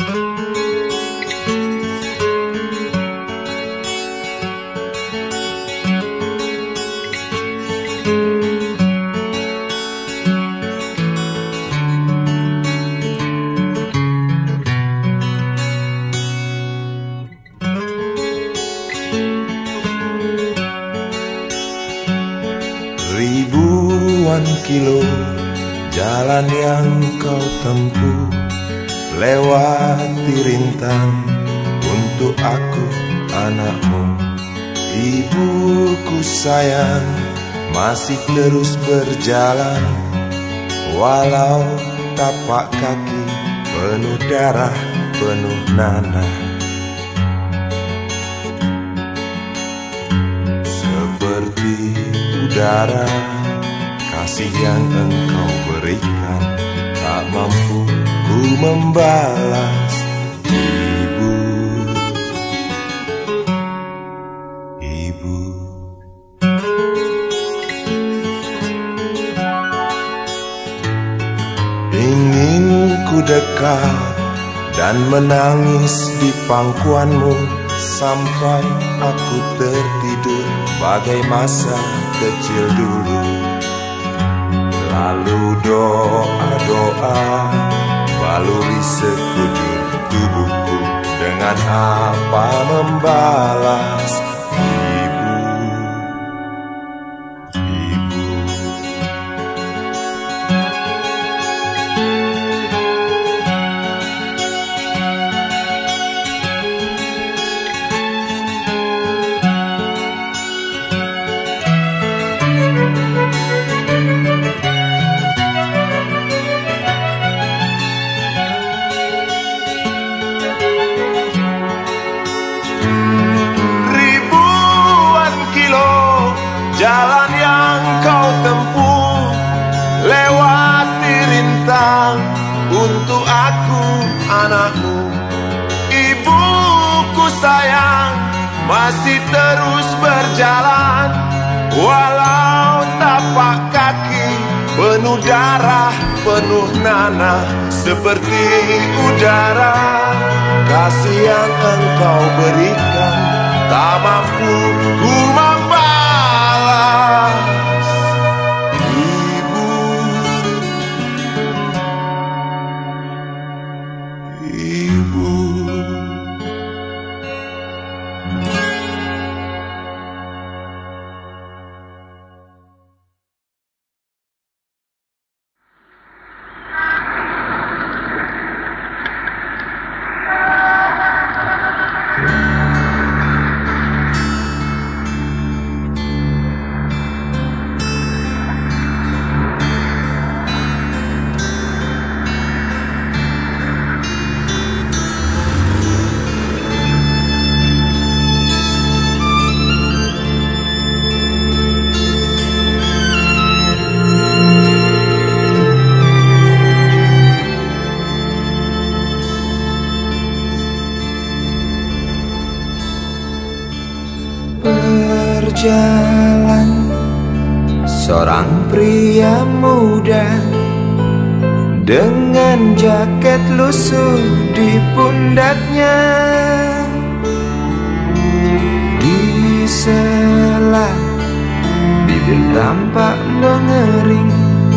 Ribuan kilo jalan yang kau tempuh, lewati rintang untuk aku anakmu. Ibuku sayang, masih terus berjalan, walau tapak kaki penuh darah, penuh nanah. Seperti udara, kasih yang engkau berikan, tak mampu ku membalas. Ibu, ibu. Ingin ku dekat dan menangis di pangkuanmu, sampai aku tertidur bagai masa kecil dulu. Lalu doa-doa baluri sekujur tubuhku, dengan apa membalas. Ibu, ibu. Jalan yang kau tempuh, lewati rintang untuk aku anakmu. Ibuku sayang, masih terus berjalan, walau tapak kaki penuh darah, penuh nanah. Seperti udara, kasih yang engkau berikan, tak mampu ku membalas. Ibu, berjalan seorang pria muda dengan jaket lusuh di pundaknya. Di sela bibir tampak mengering,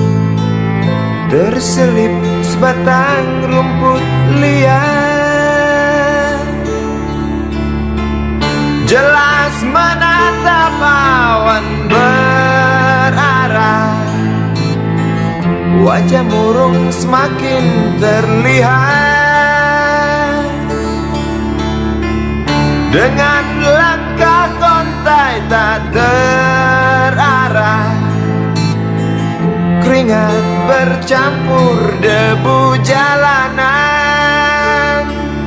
terselip sebatang rumput liar. Jelas menatap awan berarah, wajah murung semakin terlihat. Dengan langkah kontai tak terarah, keringat bercampur debu jalanan.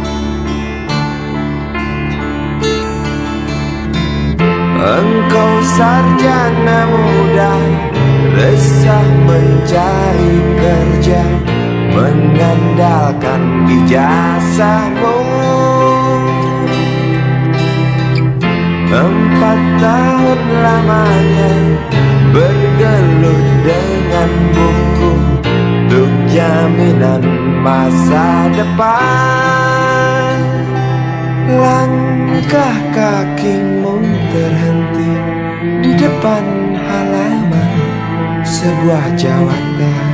Engkau sarjana muda, resah mencari kerja, mengandalkan ijazahmu. 4 tahun lamanya bergelut dengan buku untuk jaminan masa depan. Langkah kakimu terhenti di depan halaman sebuah jawatan.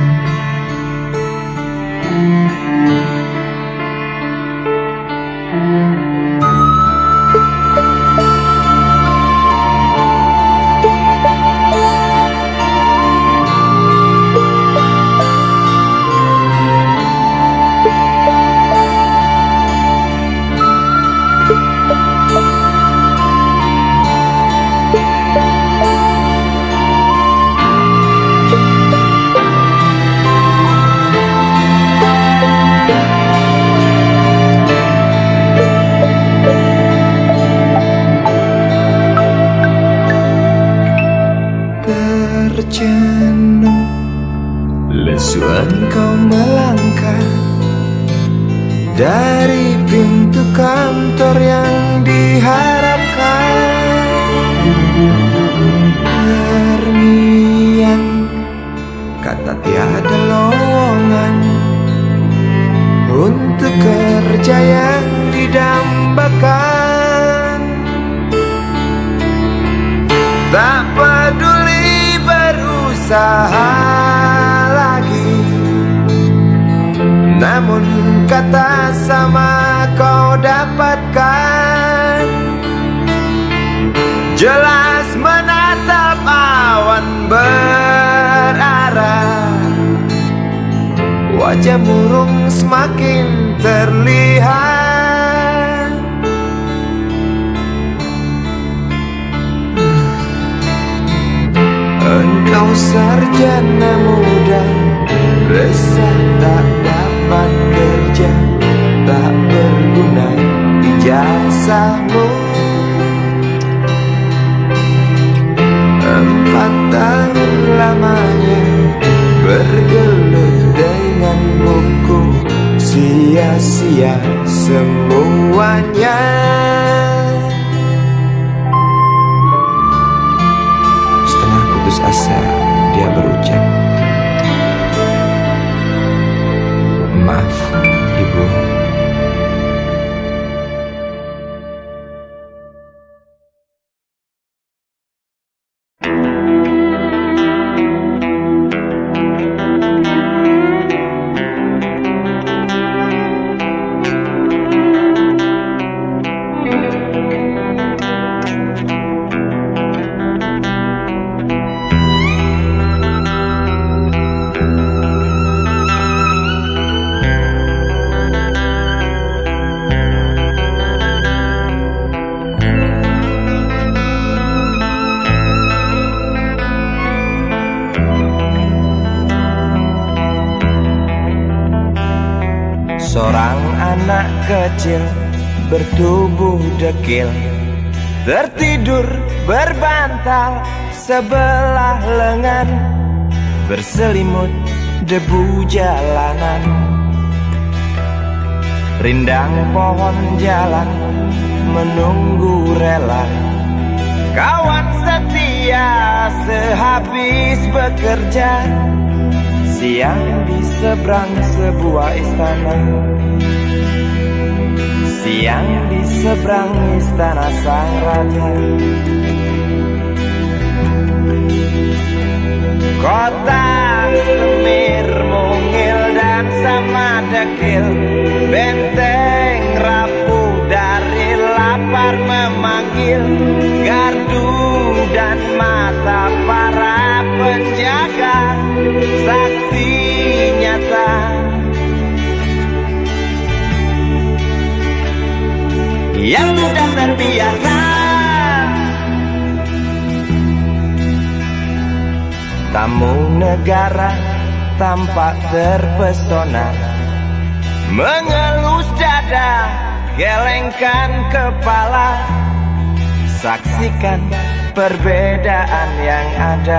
Tercenung lesuan kau melangkah dari pintu kantor yang diharapkan. Terngiang kata tiada lowongan untuk kerja yang didambakan. Tak peduli berusaha lagi, namun kata sama kau dapatkan. Jelas menatap awan berarah, wajah murung semakin terlihat. Engkau sarjana muda, resah tak dapat kerja, tak berguna ijazahmu. 4 tahun lamanya bergelut dengan buku, sia-sia semuanya. Setengah putus asa dia berucap, "Maaf, Ibu." Seorang anak kecil bertubuh dekil tertidur berbantal sebelah lengan, berselimut debu jalanan. Rindang pohon jalan menunggu rela, kawan setia sehabis bekerja. Siang di seberang sebuah istana, siang di seberang istana sang raja. Kota Semir mungil dan sama dekil, benteng rapuh dari lapar memanggil. Gardu dan mata para penjaga, saksi nyata. Yang sudah terbiasa tamu negara tampak terpesona, mengelus dada, gelengkan kepala, saksikan perbedaan yang ada.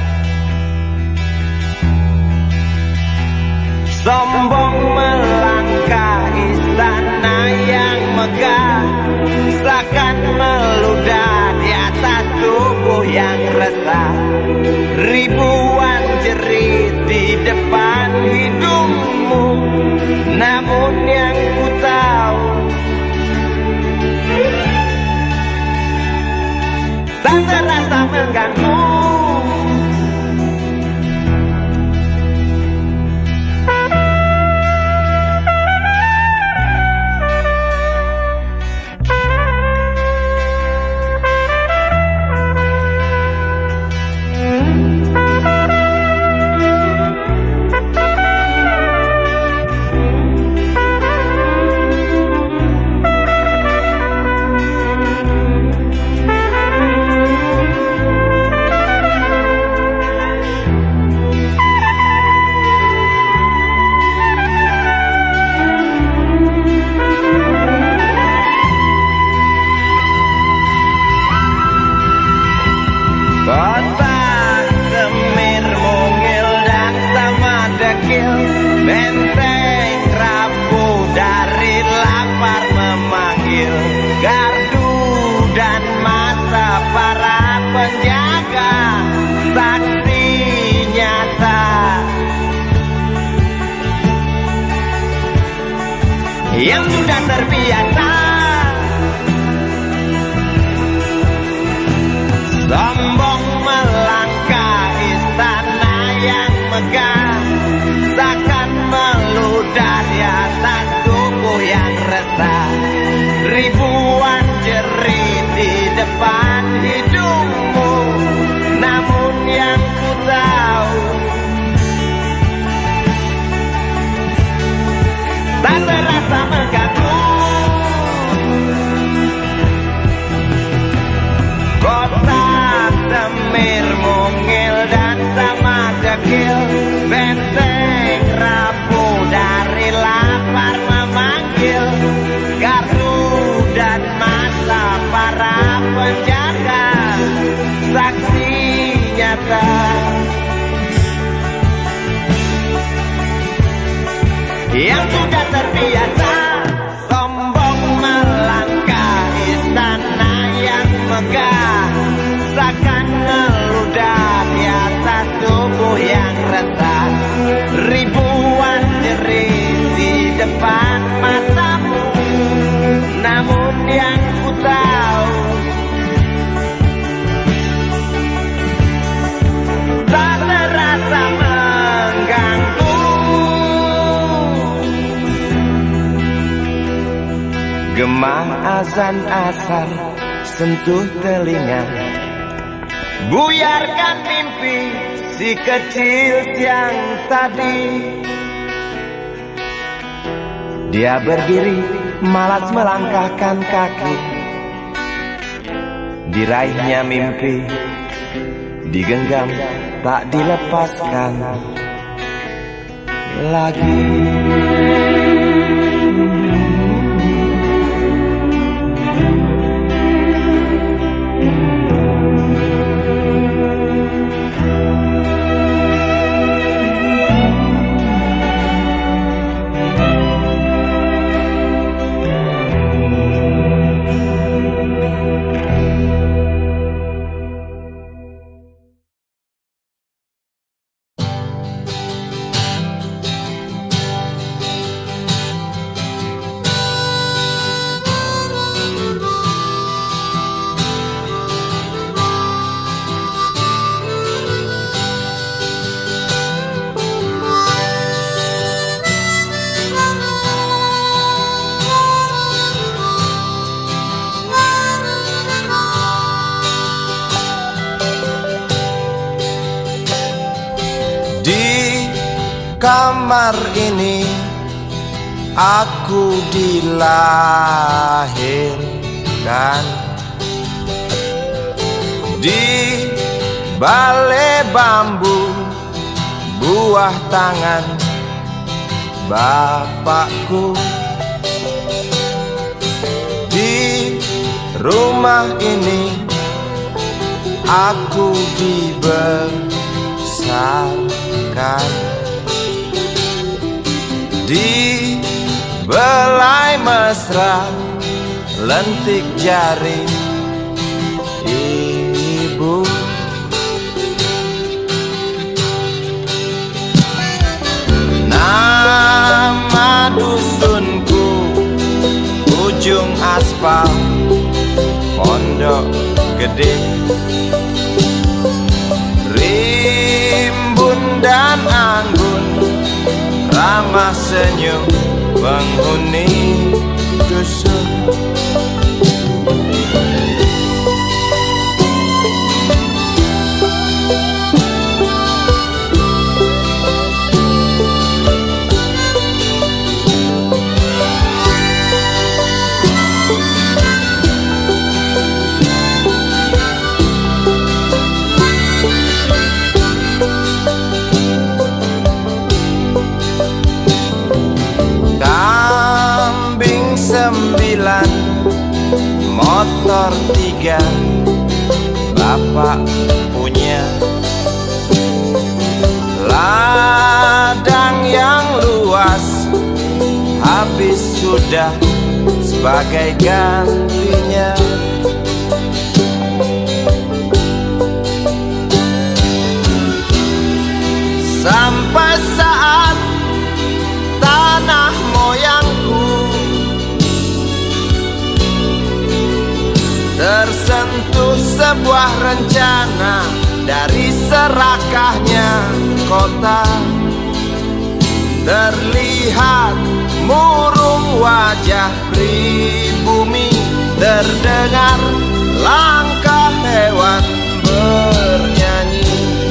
Sombong melangkah istana yang megah, seakan meludah di atas tubuh yang resah. Ribuan jerit di depan hidungmu, namun yang ku tahu mengganggu. Kota Semir mungil dan sama dekil, benteng rapuh dari lapar memanggil, gardu dan mata para penjaga, saksi nyata yang sudah terbiasa sombong melangkah istana yang megah, takkan meludah di atas tubuh yang resah. Ribuan jerit di depan hidungmu, namun yang ku tahu tak terasa mengganggu. Kota Semir mungil dan sama dekil, benteng rapuh dari lapar memanggil, gardu dan mata para penjaga, saksi nyata yang sudah terbiasa sombong melangkah istana yang megah, takkan meludah di atas tubuh yang resah. Ribuan jerit di depan matamu, namun yang ku tahu tak terasa mengganggu. Gema azan asar sentuh telinga, buyarkan mimpi si kecil siang tadi. Dia berdiri malas melangkahkan kaki, diraihnya mimpi digenggam tak dilepaskan lagi. Kamar ini aku dilahirkan, di balai bambu buah tangan bapakku. Di rumah ini aku dibesarkan, di belai mesra lentik jari ibu. Nama dusunku ujung aspal Pondok Gede. ramah senyum penghuni dusun. Sembilan, motor 3 bapak punya, ladang yang luas habis sudah sebagai gantinya. Sampai saat tanah moyangku tersentuh sebuah rencana dari serakahnya kota. Terlihat murung wajah pribumi, terdengar langkah hewan bernyanyi.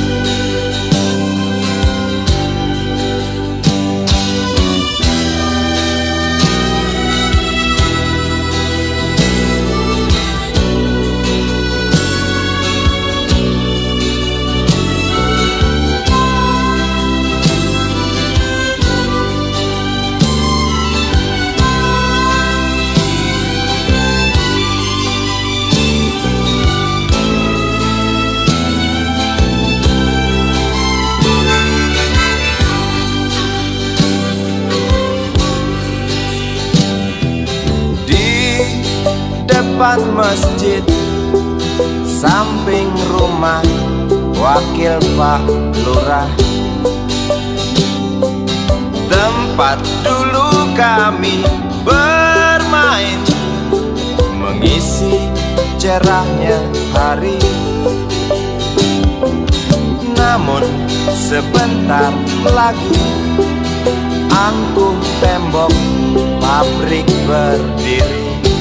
Depan masjid, samping rumah wakil Pak Lurah, tempat dulu kami bermain, mengisi cerahnya hari. Namun sebentar lagi angkuh tembok pabrik berdiri.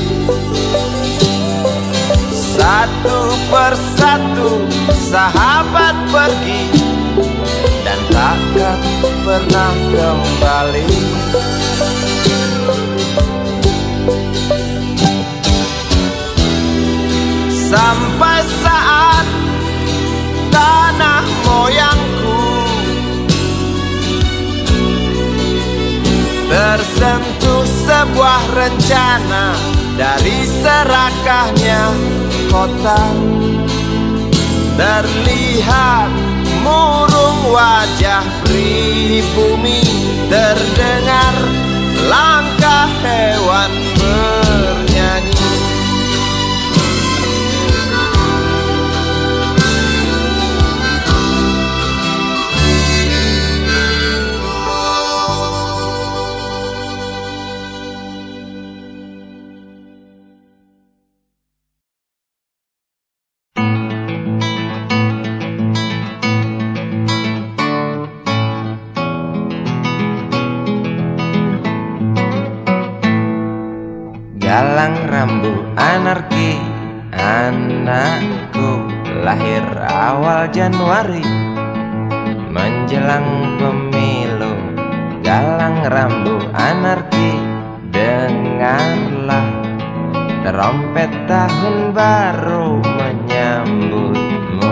Satu persatu sahabat pergi dan takkan pernah kembali. Sampai saat tanah moyangku tersentuh sebuah rencana dari serakahnya kota. Terlihat murung wajah pribumi, terdengar langkah hewan bernyanyi. Galang rambu anarki, anakku lahir awal Januari menjelang pemilu. Galang rambu anarki, dengarlah trompet tahun baru menyambutmu.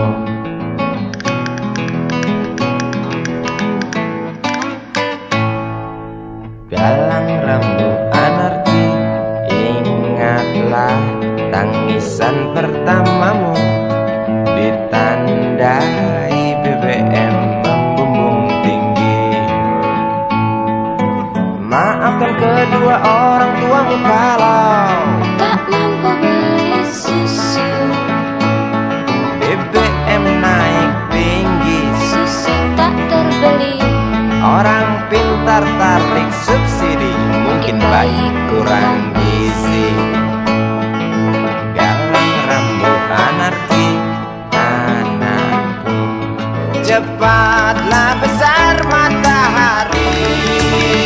Galang rambu anarki, ingatlah tangisan pertamamu ditandai BBM membumbung tinggi. Maafkan kedua orang tuamu kalau tak mampu beli susu. BBM naik tinggi, Susu tak terbeli. orang pintar tarik subsidi, mungkin bayi kurang gizi. Galang rambu anarki, anakku, cepatlah besar matahari.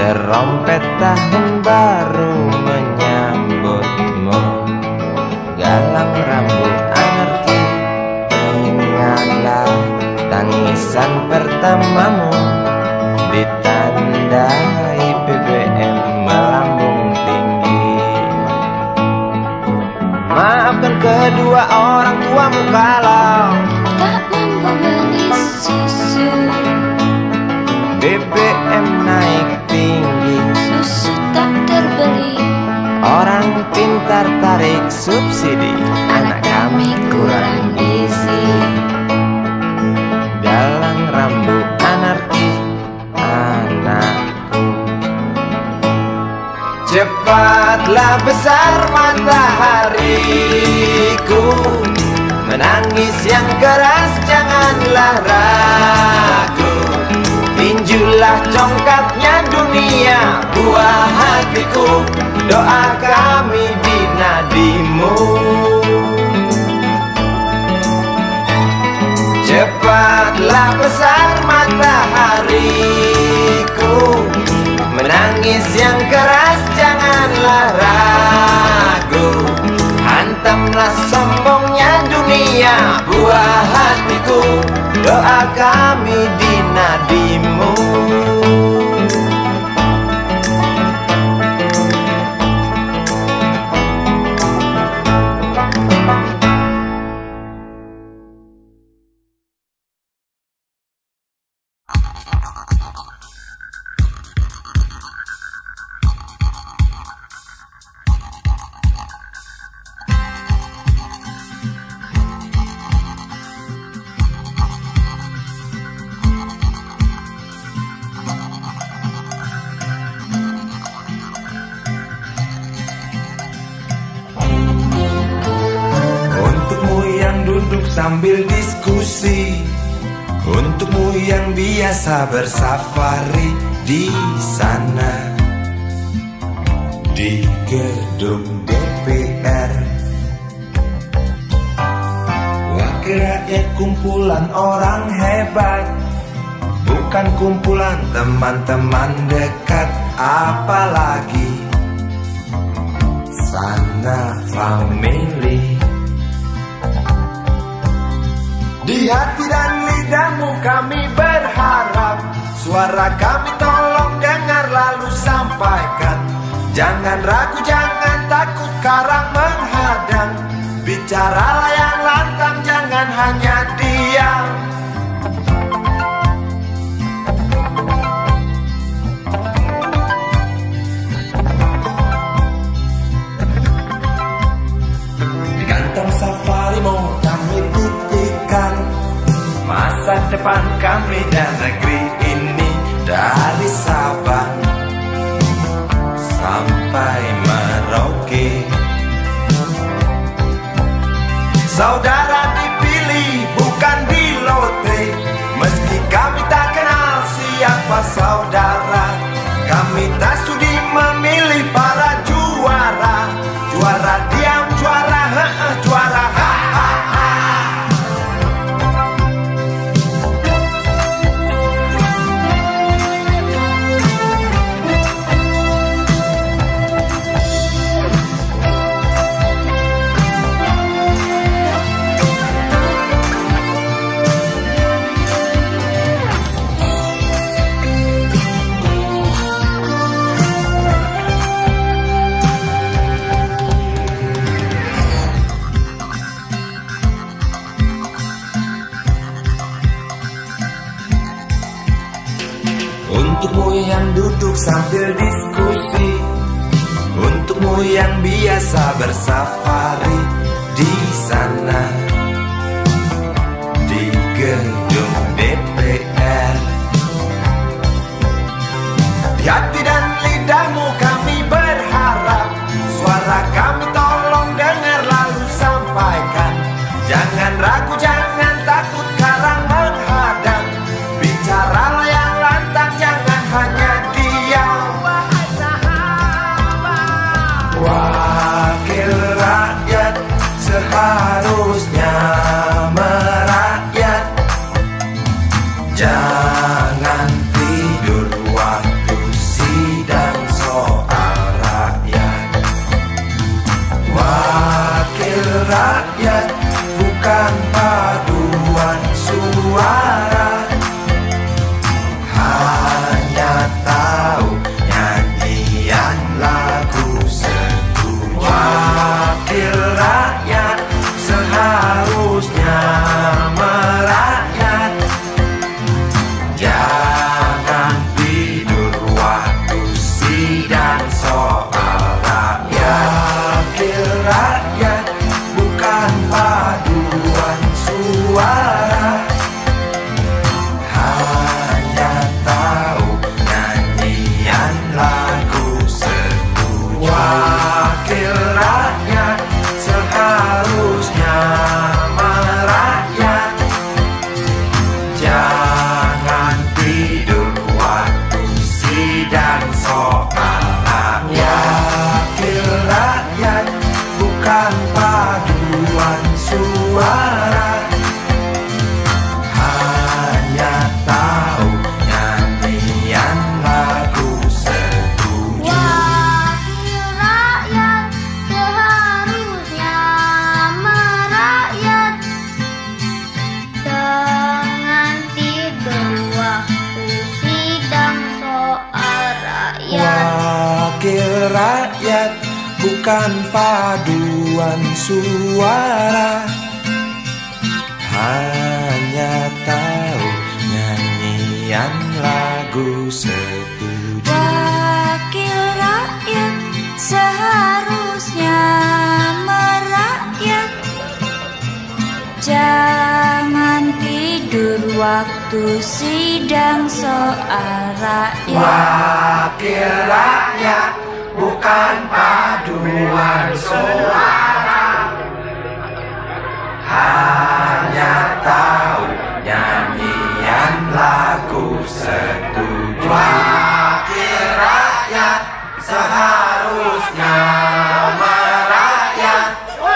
Terompet tahun baru menyambutmu, galang rambut anarki. Ingatlah tangisan pertamamu, ditandai BBM melambung tinggi. Maafkan kedua orang tuamu kalau tak mampu beli susu. BBM naik tinggi, Susu tak terbeli. orang pintar tarik subsidi, anak kami kurang gizi. Galang rambut anarki, anakku. Cepatlah besar matahariku, menangis yang keras janganlah ragu. Tinjulah congkaknya dunia, buah hatiku, doa kami di nadimu. Cepatlah besar matahariku, menangis yang keras janganlah ragu. Hantamlah sombongnya dunia, buah hatiku, doa kami di nadimu. Sambil diskusi, untukmu yang biasa bersafari di sana, di gedung DPR. Wakil rakyat kumpulan orang hebat, bukan kumpulan teman-teman dekat. Apalagi sana family. Di hati dan lidahmu kami berharap, suara kami tolong dengar lalu sampaikan. Jangan ragu, jangan takut karang menghadang. Bicaralah yang lantang, jangan hanya diam. Di kantong safarimu kami titipkan masa depan kami dan negeri ini, dari Sabang sampai Merauke. Saudara dipilih bukan di lotre, meski kami tak kenal siapa saudara. Kami tak sudi memilih para juara, juara diam, juara juara untukmu yang duduk sambil diskusi, untukmu yang biasa bersafari di sana, di gedung DPR. Di hati dan lidahmu kami berharap, suara kami tolong dengar lalu sampaikan. Jangan ragu, jangan takut karang menghadang. Bicaralah yang lantang, jangan hanya diam. Wakil rakyat seharusnya merakyat, rakyat, bukan paduan suara. Hanya tahu nyanyian lagu setuju. Wakil rakyat seharusnya merakyat. Jangan tidur waktu sidang soal rakyat. Wakil rakyat, bukan paduan suara. Hanya tahu nyanyian lagu setuju. Wakil rakyat seharusnya merakyat.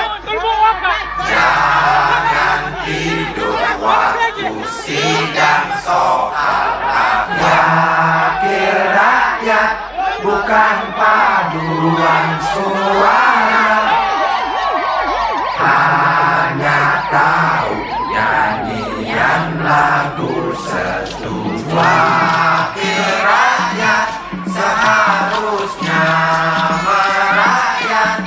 Jangan tidur waktu sidang soal rakyat. Wakil rakyat, bukan paduan suara. Hanya tahu nyanyian lagu setuju. Wakil rakyat seharusnya merakyat.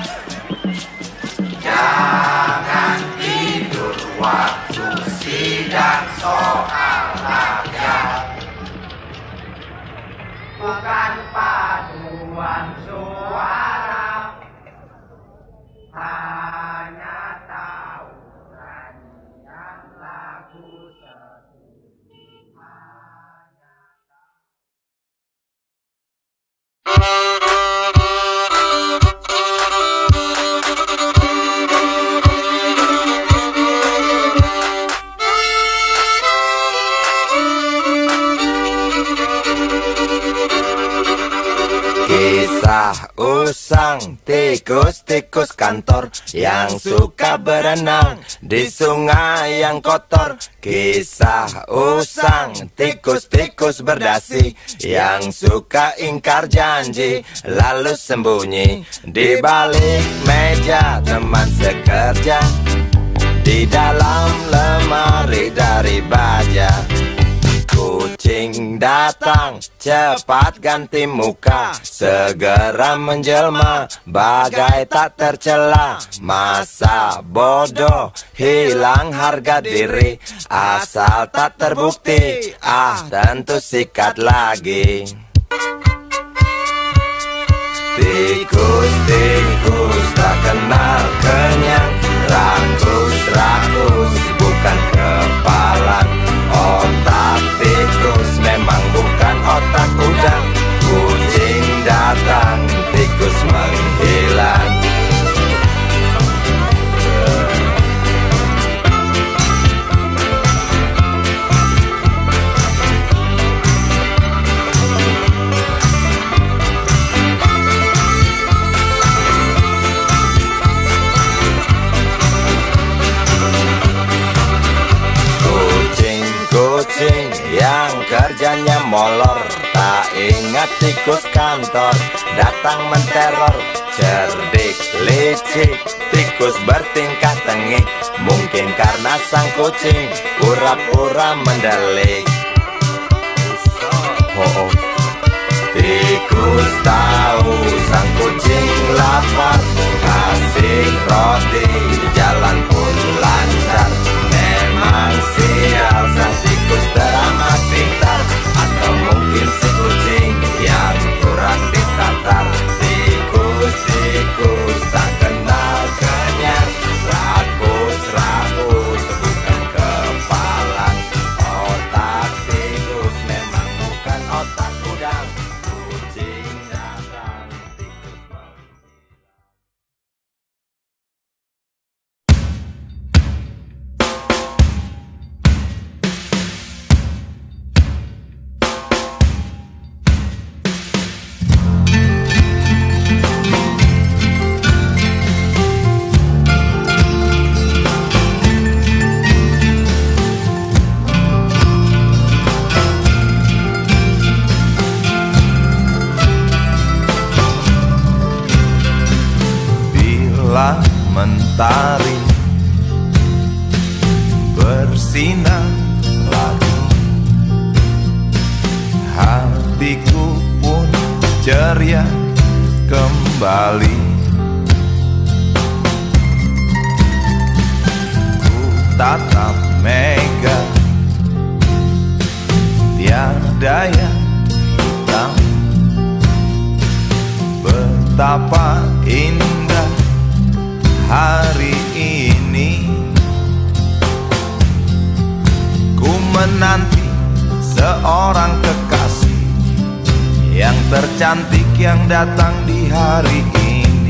Jangan tidur waktu sidang soal rakyat. Bukan paduan suara. Hanya tahu nyanyian lagu setuju. Kisah usang tikus-tikus kantor yang suka berenang di sungai yang kotor. Kisah usang tikus-tikus berdasi yang suka ingkar janji lalu sembunyi di balik meja teman sekerja, di dalam lemari dari baja. Kucing datang, cepat ganti muka, segera menjelma, bagai tak tercela. Masa bodoh, hilang harga diri, asal tak terbukti, tentu sikat lagi. Tikus-tikus tak kenal kenyang, rakus-rakus bukan kepalan. Otak tikus memang bukan otak udang. Kucing datang, tikus menghilang. Kucing yang kerjanya molor, tak ingat tikus kantor, datang menteror. Cerdik, licik, tikus bertingkah tengik, mungkin karena sang kucing pura-pura mendelik. Tikus tahu sang kucing lapar, kasih roti, jalan pun lancar. Memang sial sang tikus teramat pintar, atau mungkin si kucing yang kurang ditatar. Tikus-tikus tak kenal kenyang, rakus-rakus bukan kepalan. Otak tikus memang bukan otak udang. Kucing datang, tikus mentari bersinar lagi, hatiku pun ceria kembali. Ku tatap mega, tiada yang hitam. Betapa indah hari ini. Ku menanti seorang kekasih yang tercantik yang datang di hari ini.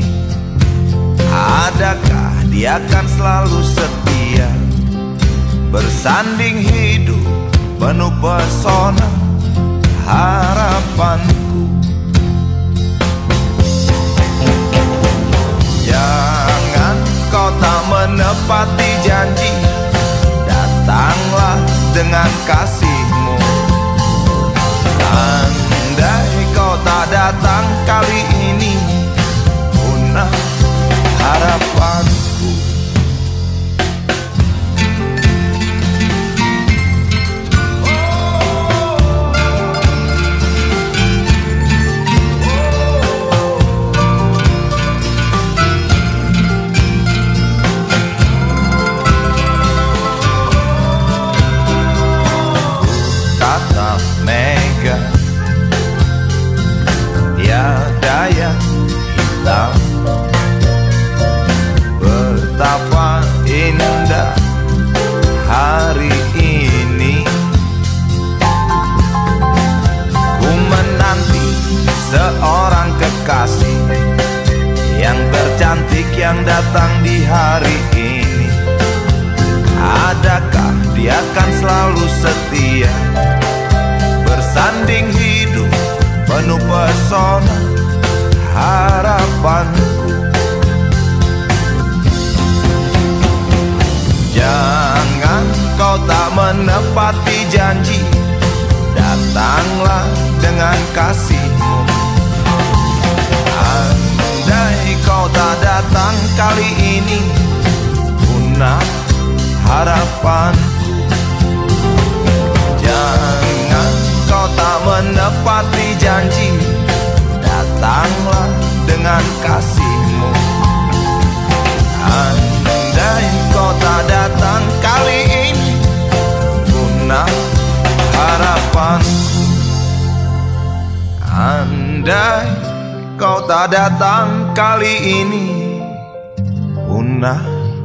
Adakah dia akan selalu setia, bersanding hidup penuh pesona harapanku. Jangan kau tak menepati janji, datanglah dengan kasihmu. Andai kau tak datang kali ini, punah harapanku. Tatap mega, tiada yang hitam. Betapa indah hari ini. Ku menanti seorang kekasih yang tercantik yang datang di hari ini. Adakah dia akan selalu setia, bersanding hidup penuh pesona harapanku. Jangan kau tak menepati janji, datanglah dengan kasihmu. Andai kau tak datang kali ini, punah harapanku. Jangan kau tak menepati janji, datanglah dengan kasihmu. Andai kau tak datang kali ini, punah harapanku. Andai kau tak datang kali ini, punah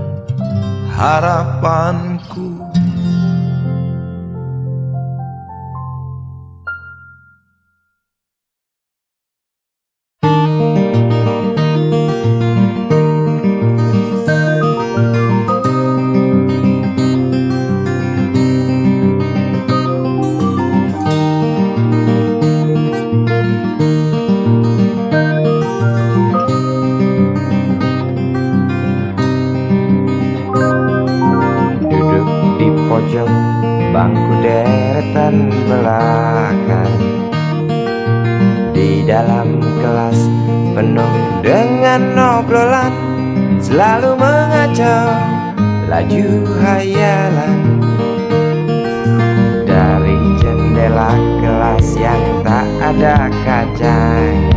harapanku. Bangku deretan belakang, di dalam kelas penuh dengan obrolan, selalu mengacau laju hayalan. Dari jendela kelas yang tak ada kacanya,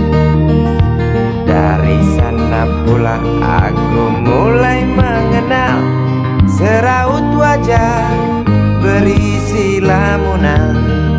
dari sana pula aku mulai mengenal seraut wajah berisi lamunan.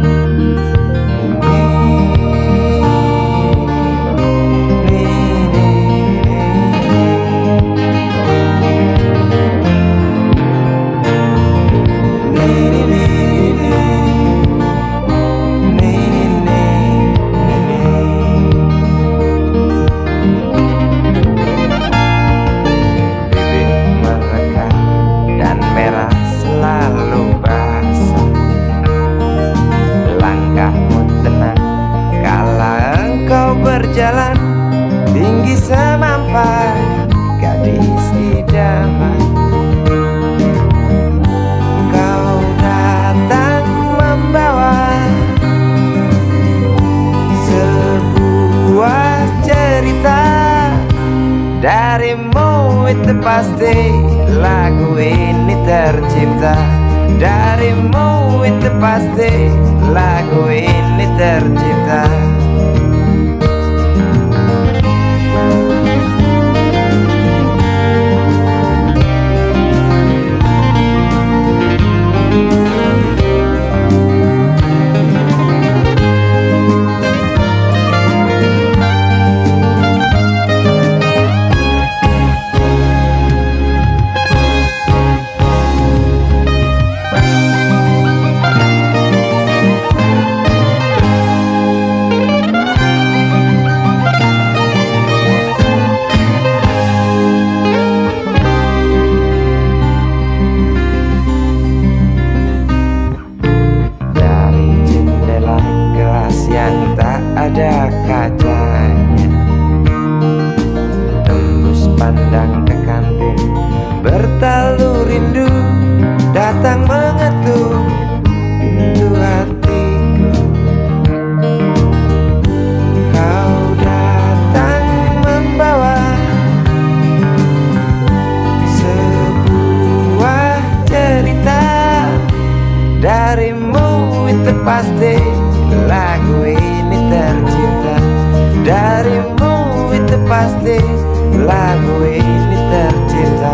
Berjalan tinggi semampai gadis idaman, kau datang membawa sebuah cerita. Darimu itu pasti lagu ini tercipta. Darimu itu pasti lagu ini tercipta. lagu ini tercipta darimu, itu pasti lagu ini tercipta.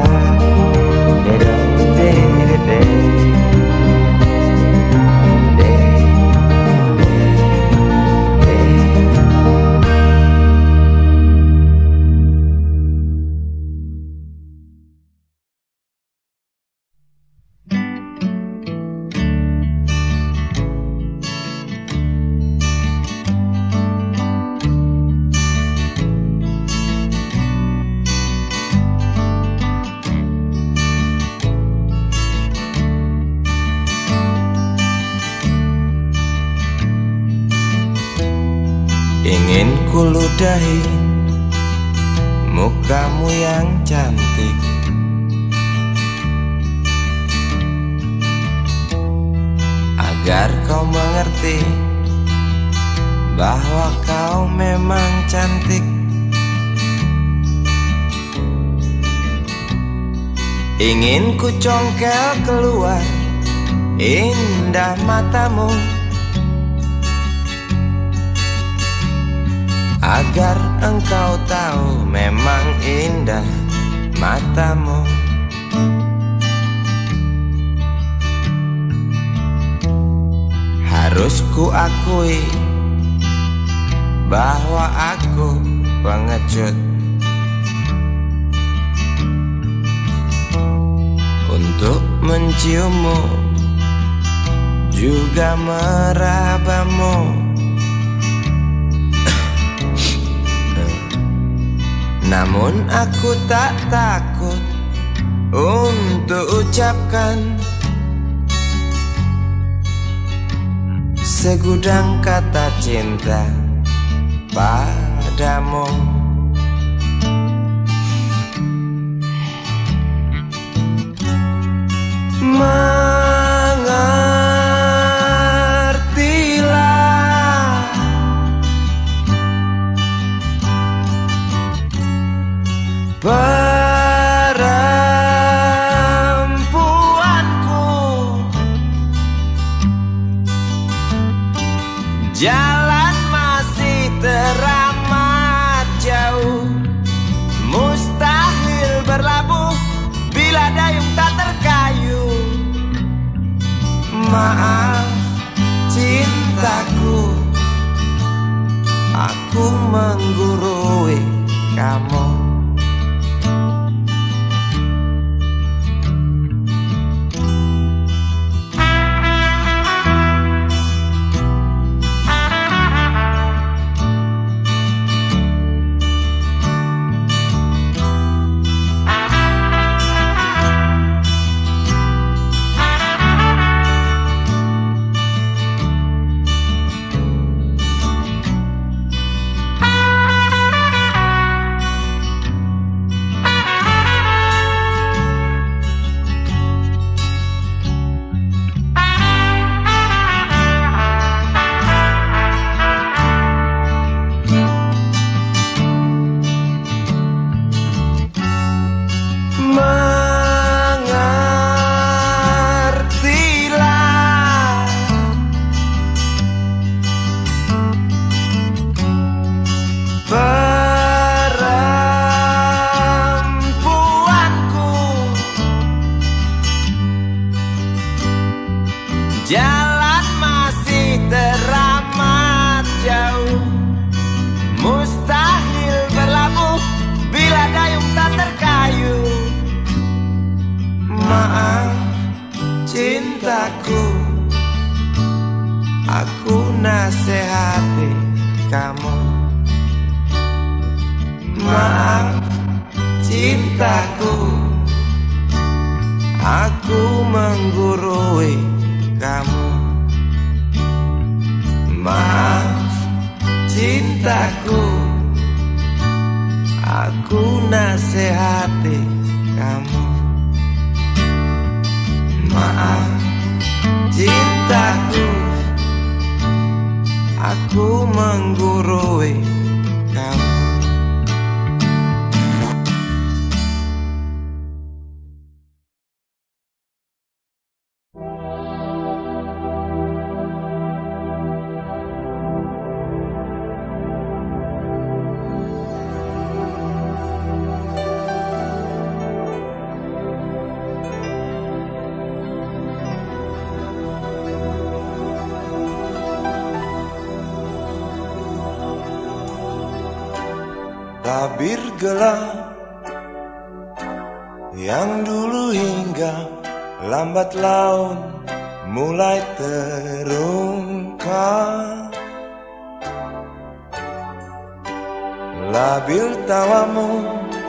Ingin ku ludahi mukamu yang cantik, agar kau mengerti bahwa kau memang cantik. Ingin ku congkel keluar indah matamu, agar engkau tahu memang indah matamu. Harus ku akui bahwa aku pengecut untuk menciummu, juga merabamu. Namun aku tak takut untuk ucapkan segudang kata cinta padamu. Mengertilah perempuanku, jalan masih teramat jauh, mustahil berlabuh bila dayung tak terkayu. Maaf cintaku, aku menggurui kamu. Jalan masih teramat jauh, mustahil berlabuh bila dayung tak terkayu. Maaf cintaku, aku nasihati kamu. Maaf cintaku, aku menggurui kamu. Maaf cintaku, aku nasihati kamu. Maaf cintaku, aku menggurui kamu. tabir gelap yang dulu hingga lambat laun mulai terungkap. Labil tawamu,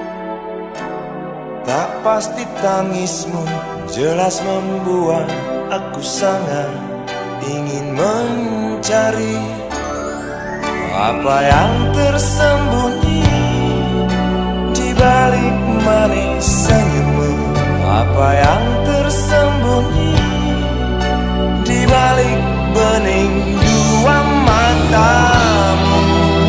tak pasti tangismu, jelas membuat aku sangat ingin mencari apa yang tersembunyi di balik manis senyummu, apa yang tersembunyi di balik bening dua matamu.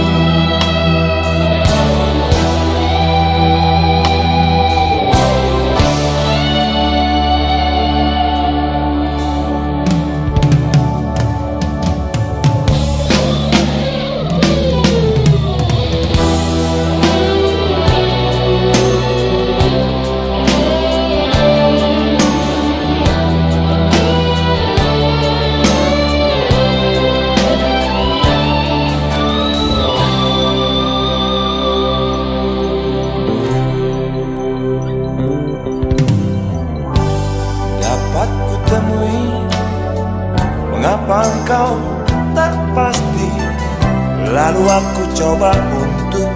Mengapa engkau tak pasti? Lalu aku coba untuk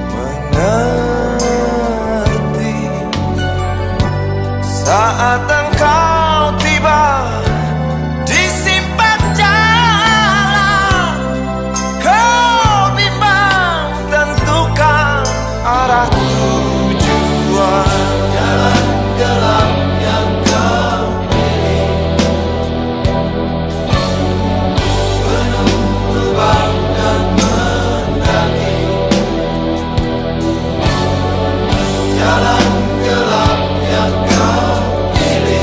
mengerti. Saat engkau tiba di simpang jalan, kau bimbang tentukan arah tujuan. Jalan gelap yang kau jalan gelap yang kau pilih.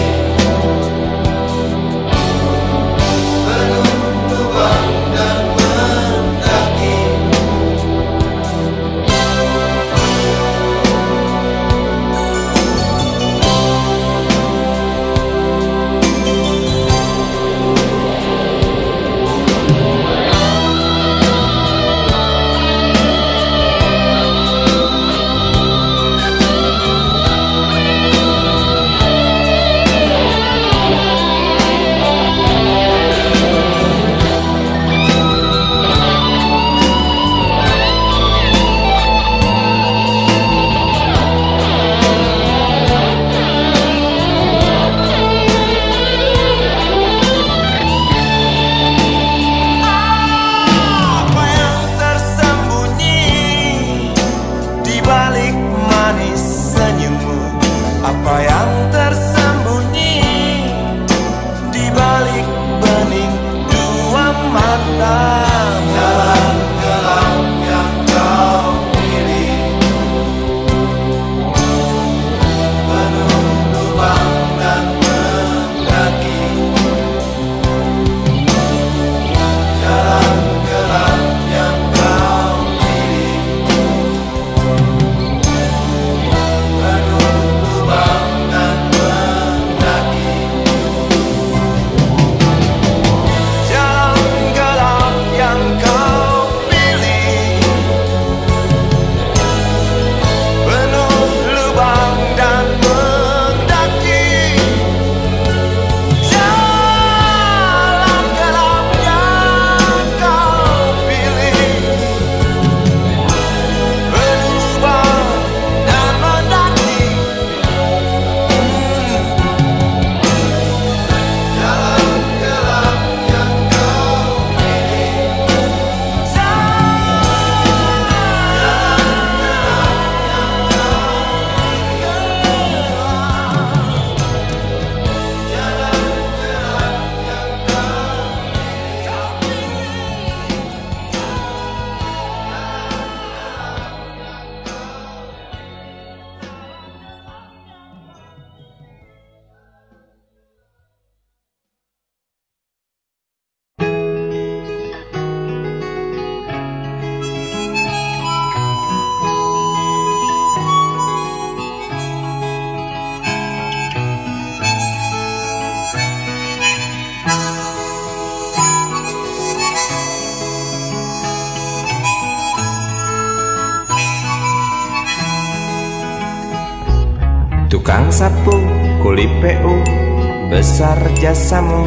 Tukang sapu, kuli PU, besar jasamu.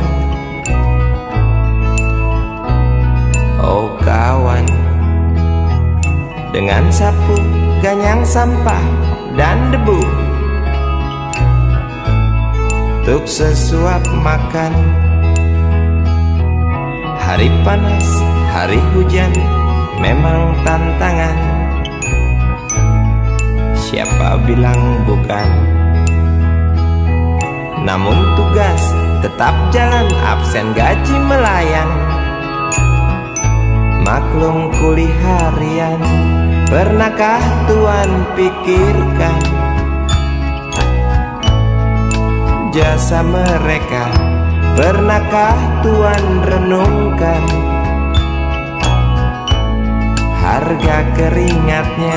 Oh kawan, dengan sapu, ganyang sampah dan debu, untuk sesuap makan. Hari panas, hari hujan, memang tantangan. Siapa bilang bukan? Namun tugas tetap jalan, absen gaji melayang. Maklum kuli harian, pernahkah Tuan pikirkan jasa mereka? Pernahkah Tuan renungkan harga keringatnya?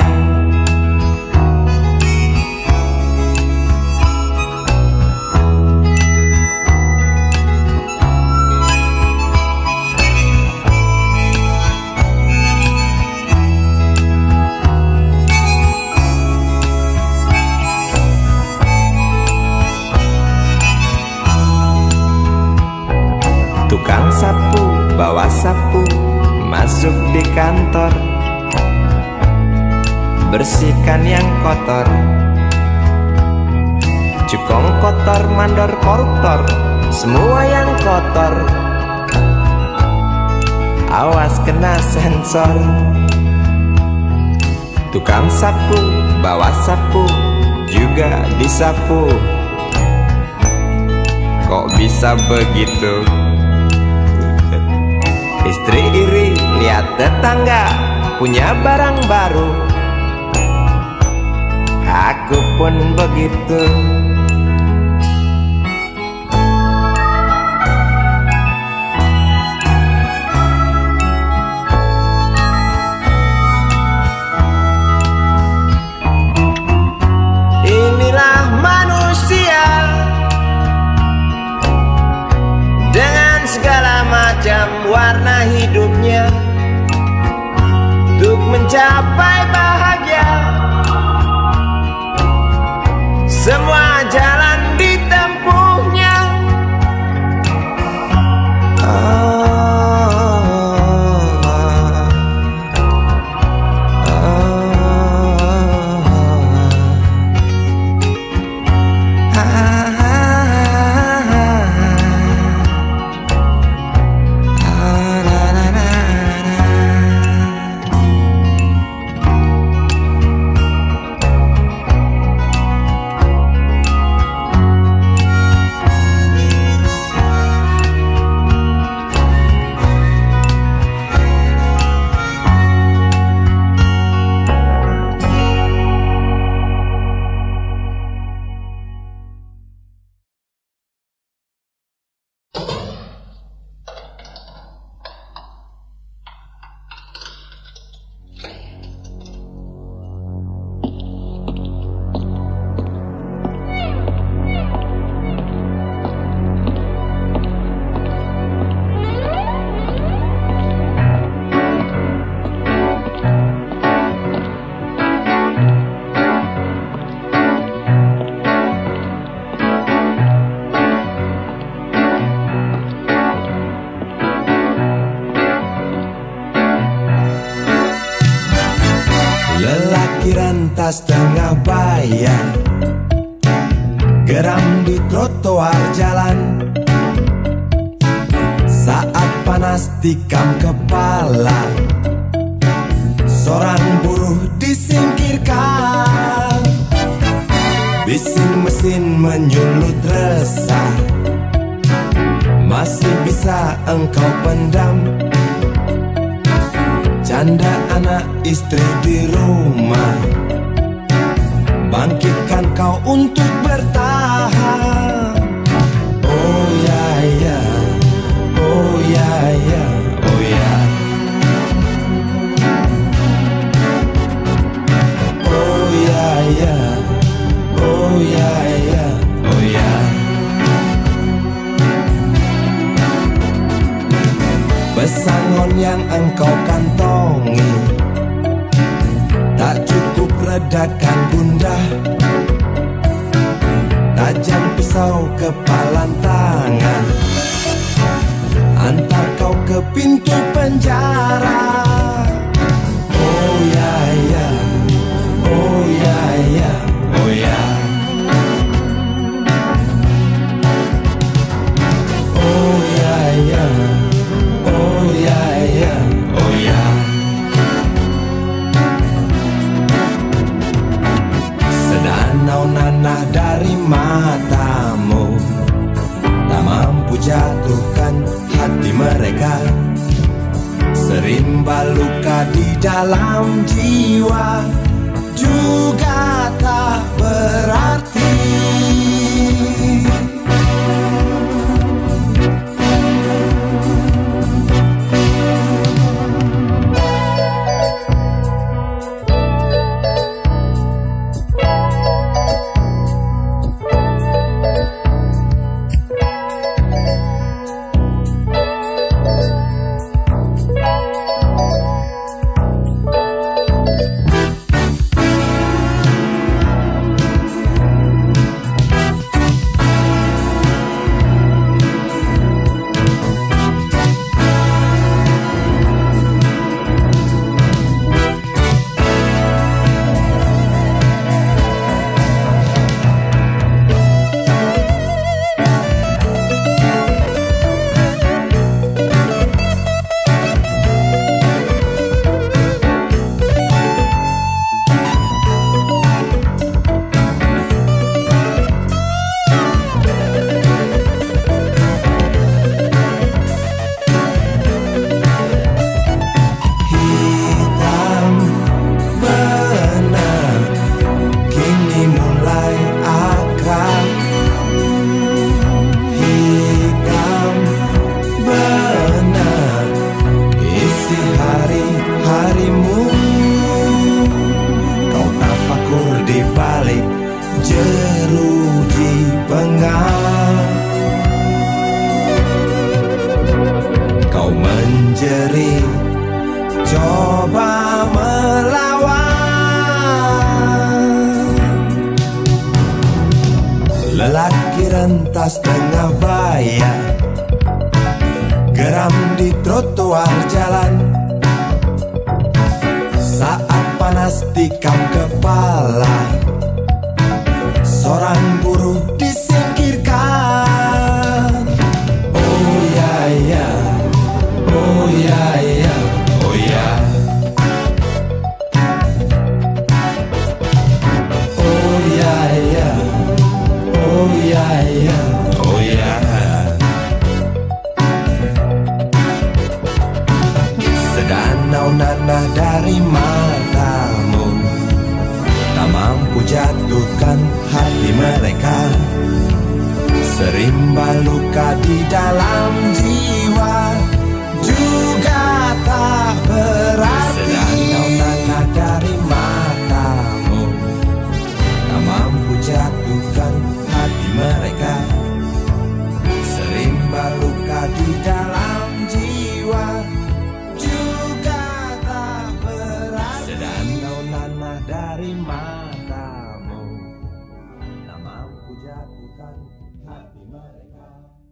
Tukang sapu, bawa sapu, masuk di kantor, bersihkan yang kotor. Cukong kotor, mandor koruptor, semua yang kotor, awas kena sensor. Tukang sapu, bawa sapu, juga disapu. Kok bisa begitu? Istri iri lihat tetangga punya barang baru, aku pun begitu. Inilah manusia dengan segala macam warna hidupnya, untuk mencapai bahagia. Semua jalan ditempuhnya. Tas tengah bayar, geram di trotoar jalan. Saat panas tikam kepala, seorang buruh disingkirkan. Bising mesin menyulut resah, masih bisa engkau pendam. Canda anak istri di rumah, bangkitkan kau untuk bertahan. Oh ya ya, oh ya ya, oh ya. Oh ya ya, oh ya ya, oh ya. Pesangon yang engkau kantongi tak cukup redakan gundah. tajam pisau kepalan tangan, antar kau ke pintu penjara. Oh ya ya, oh ya ya, oh ya. Oh ya ya, oh ya ya, oh ya. Sedanau nanah dari matamu tak mampu jatuhkan hati mereka. Serimba luka di dalam jiwa juga tak berarti. Coba melawan. Lelaki rentas tengah bayar, geram di trotoar jalan. Saat panas tikam kepala, seorang buruh disingkirkan. Oh ya ya, oh ya ya, oh ya. Oh ya ya, oh ya ya, oh ya. Sedanau nanah dari matamu tak mampu jatuhkan hati mereka. Serimba luka di dalam jiwa juga tak berarti. Sedanau nanah dari matamu tak mampu jatuhkan hati mereka. Serimba luka di dalam jiwa juga tak berarti. Sedanau nanah dari matamu tak mampu jatuhkan hati mereka.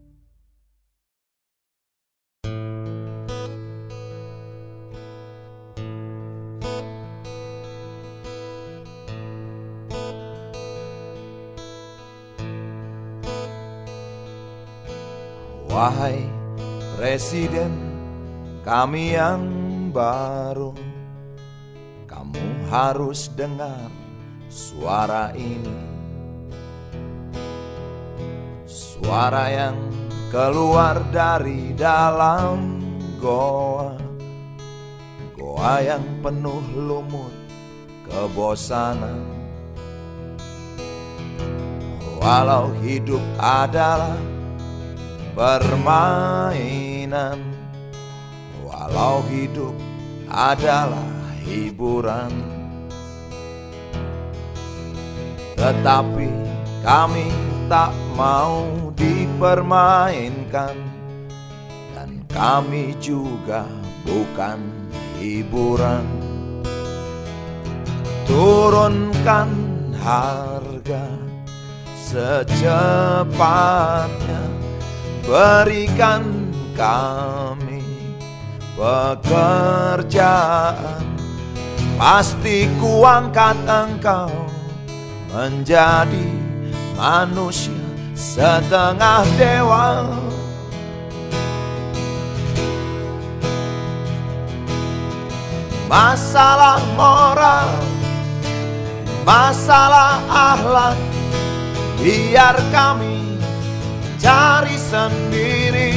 Wahai Presiden kami yang baru, kamu harus dengar suara ini. Suara yang keluar dari dalam goa, goa yang penuh lumut kebosanan. Walau hidup adalah permainan, walau hidup adalah hiburan, tetapi kami tak mau dipermainkan, dan kami juga bukan hiburan. Turunkan harga secepatnya. Berikan kami pekerjaan, pasti kuangkat engkau menjadi manusia setengah dewa. Masalah moral, masalah akhlak, biar kami cari sendiri.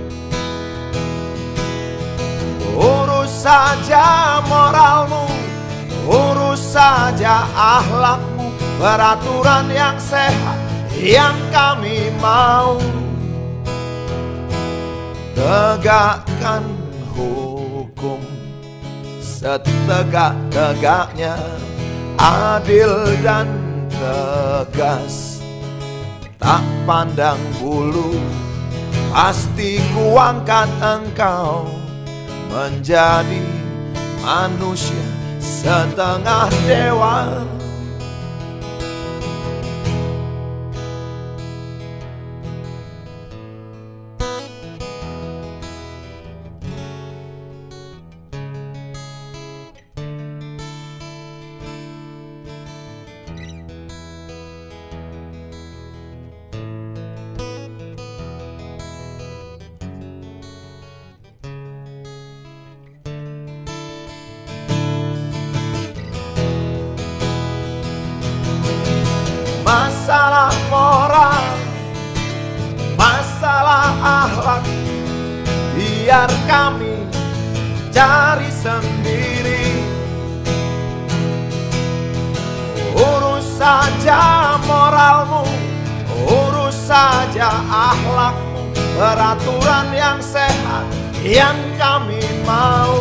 Urus saja moralmu, urus saja akhlakmu, peraturan yang sehat yang kami mau. Tegakkan hukum setegak-tegaknya, adil dan tegas, tak pandang bulu, pasti kuangkat engkau menjadi manusia setengah dewa. Masalah moral, masalah akhlak, biar kami cari sendiri. Urus saja moralmu, urus saja akhlakmu, peraturan yang sehat yang kami mau.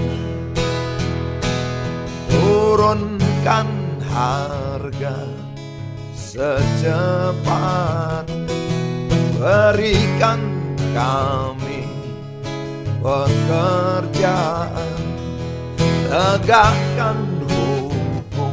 Turunkan harga secepat, berikan kami pekerjaan, tegakkan hukum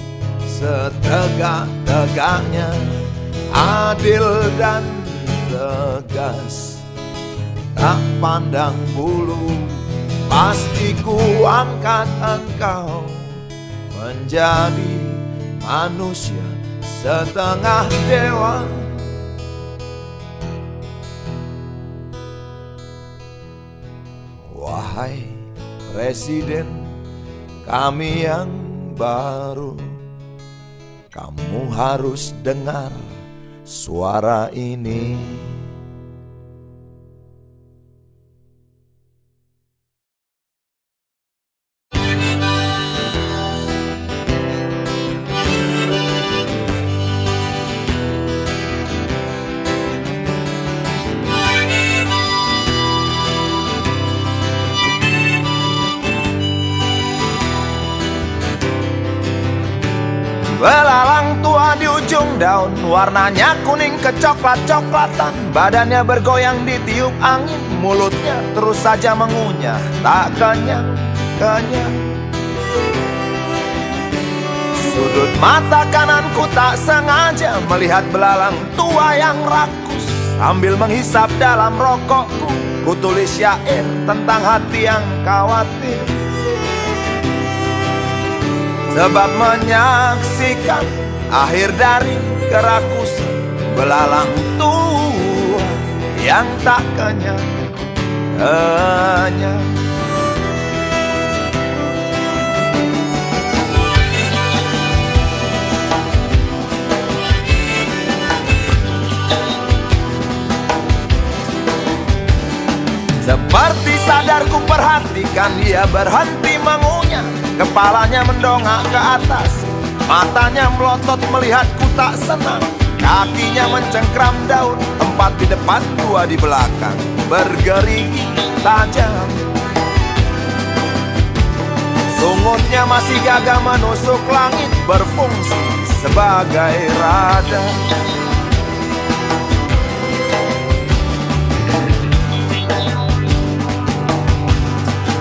setegak-tegaknya, adil dan tegas, tak pandang bulu, pasti kuangkat engkau menjadi manusia setengah dewa. Wahai Presiden kami yang baru, kamu harus dengar suara ini. Belalang tua di ujung daun, warnanya kuning kecoklat-coklatan, badannya bergoyang ditiup angin, mulutnya terus saja mengunyah, tak kenyang-kenyang. Sudut mata kananku tak sengaja melihat belalang tua yang rakus, sambil menghisap dalam rokokku, ku tulis syair tentang hati yang khawatir. Sebab menyaksikan akhir dari kerakusan belalang tua yang tak kenyang-kenyang. Seperti sadar ku perhatikan dia berhenti mengunyah, kepalanya mendongak ke atas, matanya melotot melihatku tak senang. Kakinya mencengkram daun, 4 di depan 2 di belakang, bergerigi tajam. Sungutnya masih gagah menusuk langit, berfungsi sebagai radar.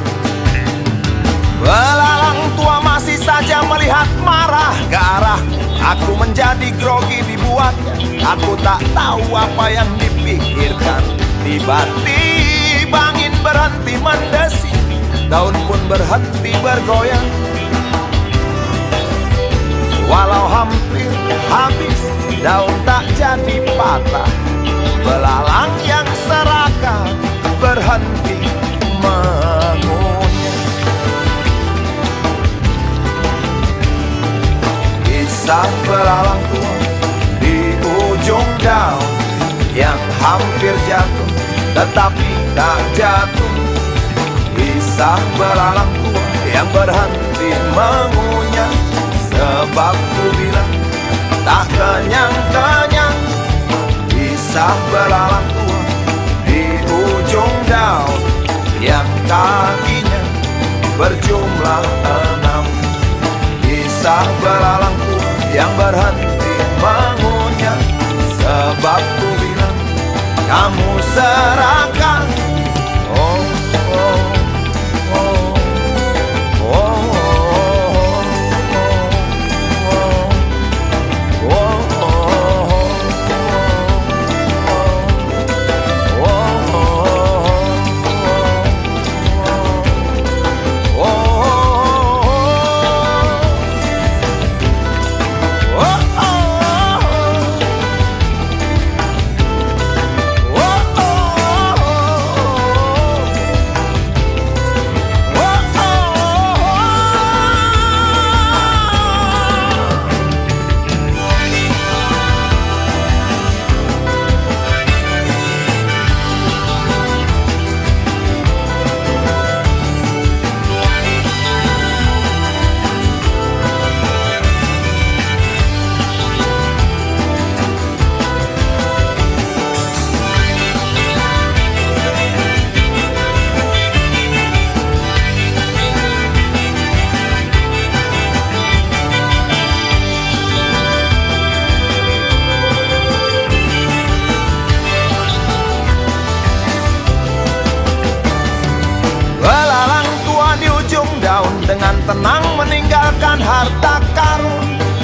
Belalang tua masih saja melihat marah ke arahku, Aku menjadi grogi dibuatnya. Aku tak tahu apa yang dipikirkan. Tiba-tiba angin berhenti mendesi, daun pun berhenti bergoyang. Walau hampir habis, daun tak jadi patah. Belalang yang serakah berhenti mengunyah. Kisah belalang tua di ujung daun yang hampir jatuh tetapi tak jatuh. Kisah belalang tua yang berhenti mengunyah, sebab ku bilang tak kenyang-kenyang. Kisah belalang tua di ujung daun yang kakinya berjumlah 6. Kisah belalang tua yang berhenti mengunyah, sebab ku bilang kamu serakah. Oh, oh, oh, oh. Dengan tenang meninggalkan harta karun.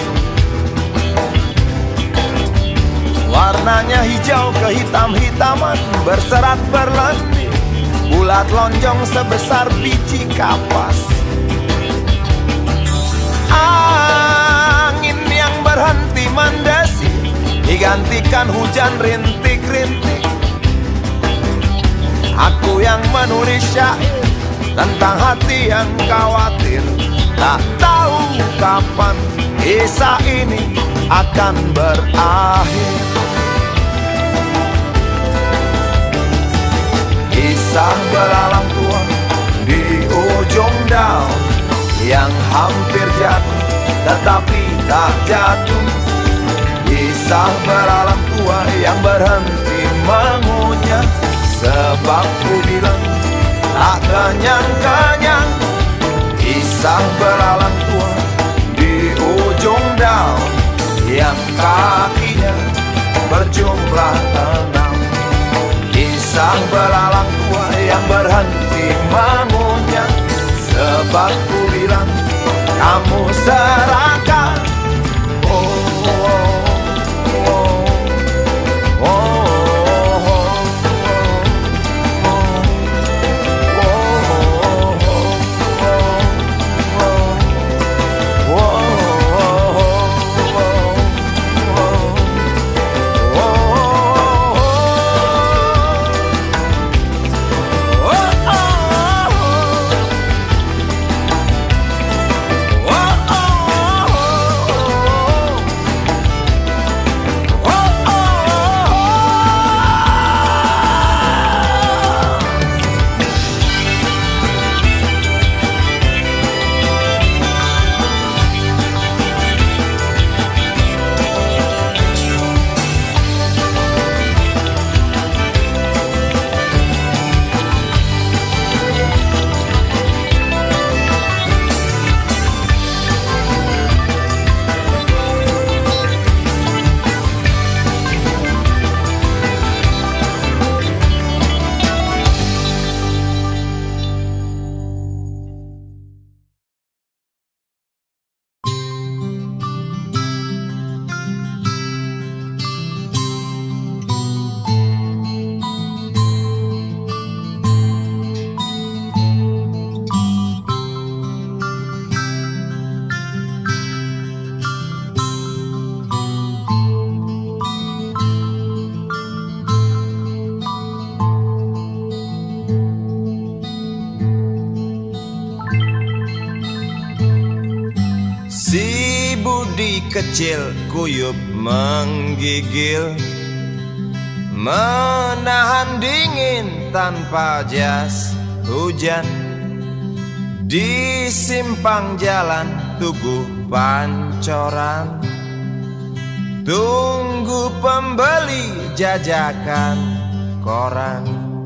Warnanya hijau kehitam-hitaman, berserat berlendir, bulat lonjong sebesar biji kapas. Angin yang berhenti mendesi digantikan hujan rintik-rintik. Aku yang menulis syair tentang hati yang khawatir, tak tahu kapan kisah ini akan berakhir. Kisah belalang tua di ujung daun yang hampir jatuh tetapi tak jatuh. Kisah belalang tua yang berhenti mengunyah, sebab ku bilang tak kenyang-kenyang. Kisah belalang tua di ujung daun yang kakinya berjumlah 6. Kisah belalang tua yang berhenti mengunyah, sebab ku bilang kamu serakah. Oh, oh, oh, oh, oh. Oh, Si Budi kecil kuyup menggigil, menahan dingin tanpa jas hujan. Di simpang jalan Tugu Pancoran, tunggu pembeli jajakan koran.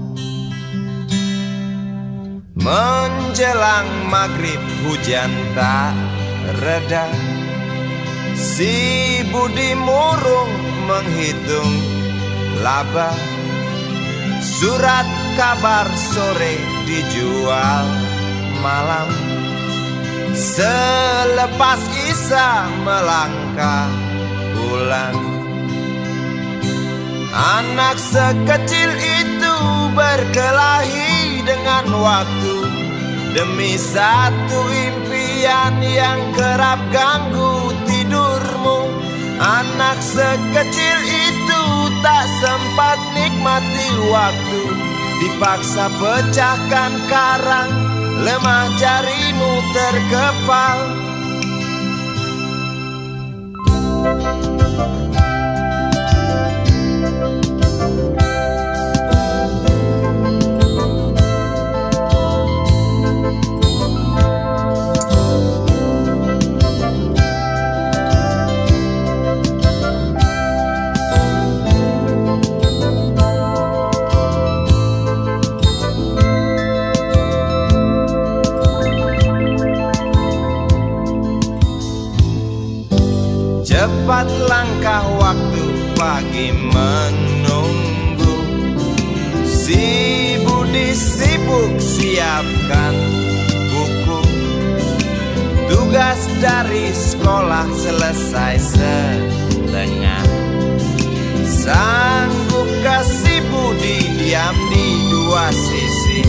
Menjelang maghrib hujan tak reda, si Budi murung menghitung laba. Surat kabar sore dijual malam. Selepas Isya melangkah pulang. Anak sekecil itu berkelahi dengan waktu demi satu impian yang kerap ganggu tidurmu. Anak sekecil itu tak sempat nikmati waktu, dipaksa pecahkan karang, lemah jarimu terkepal. Cepat langkah waktu, pagi menunggu. Si Budi sibuk siapkan buku. Tugas dari sekolah selesai setengah. Sanggupkah si Budi diam di dua sisi?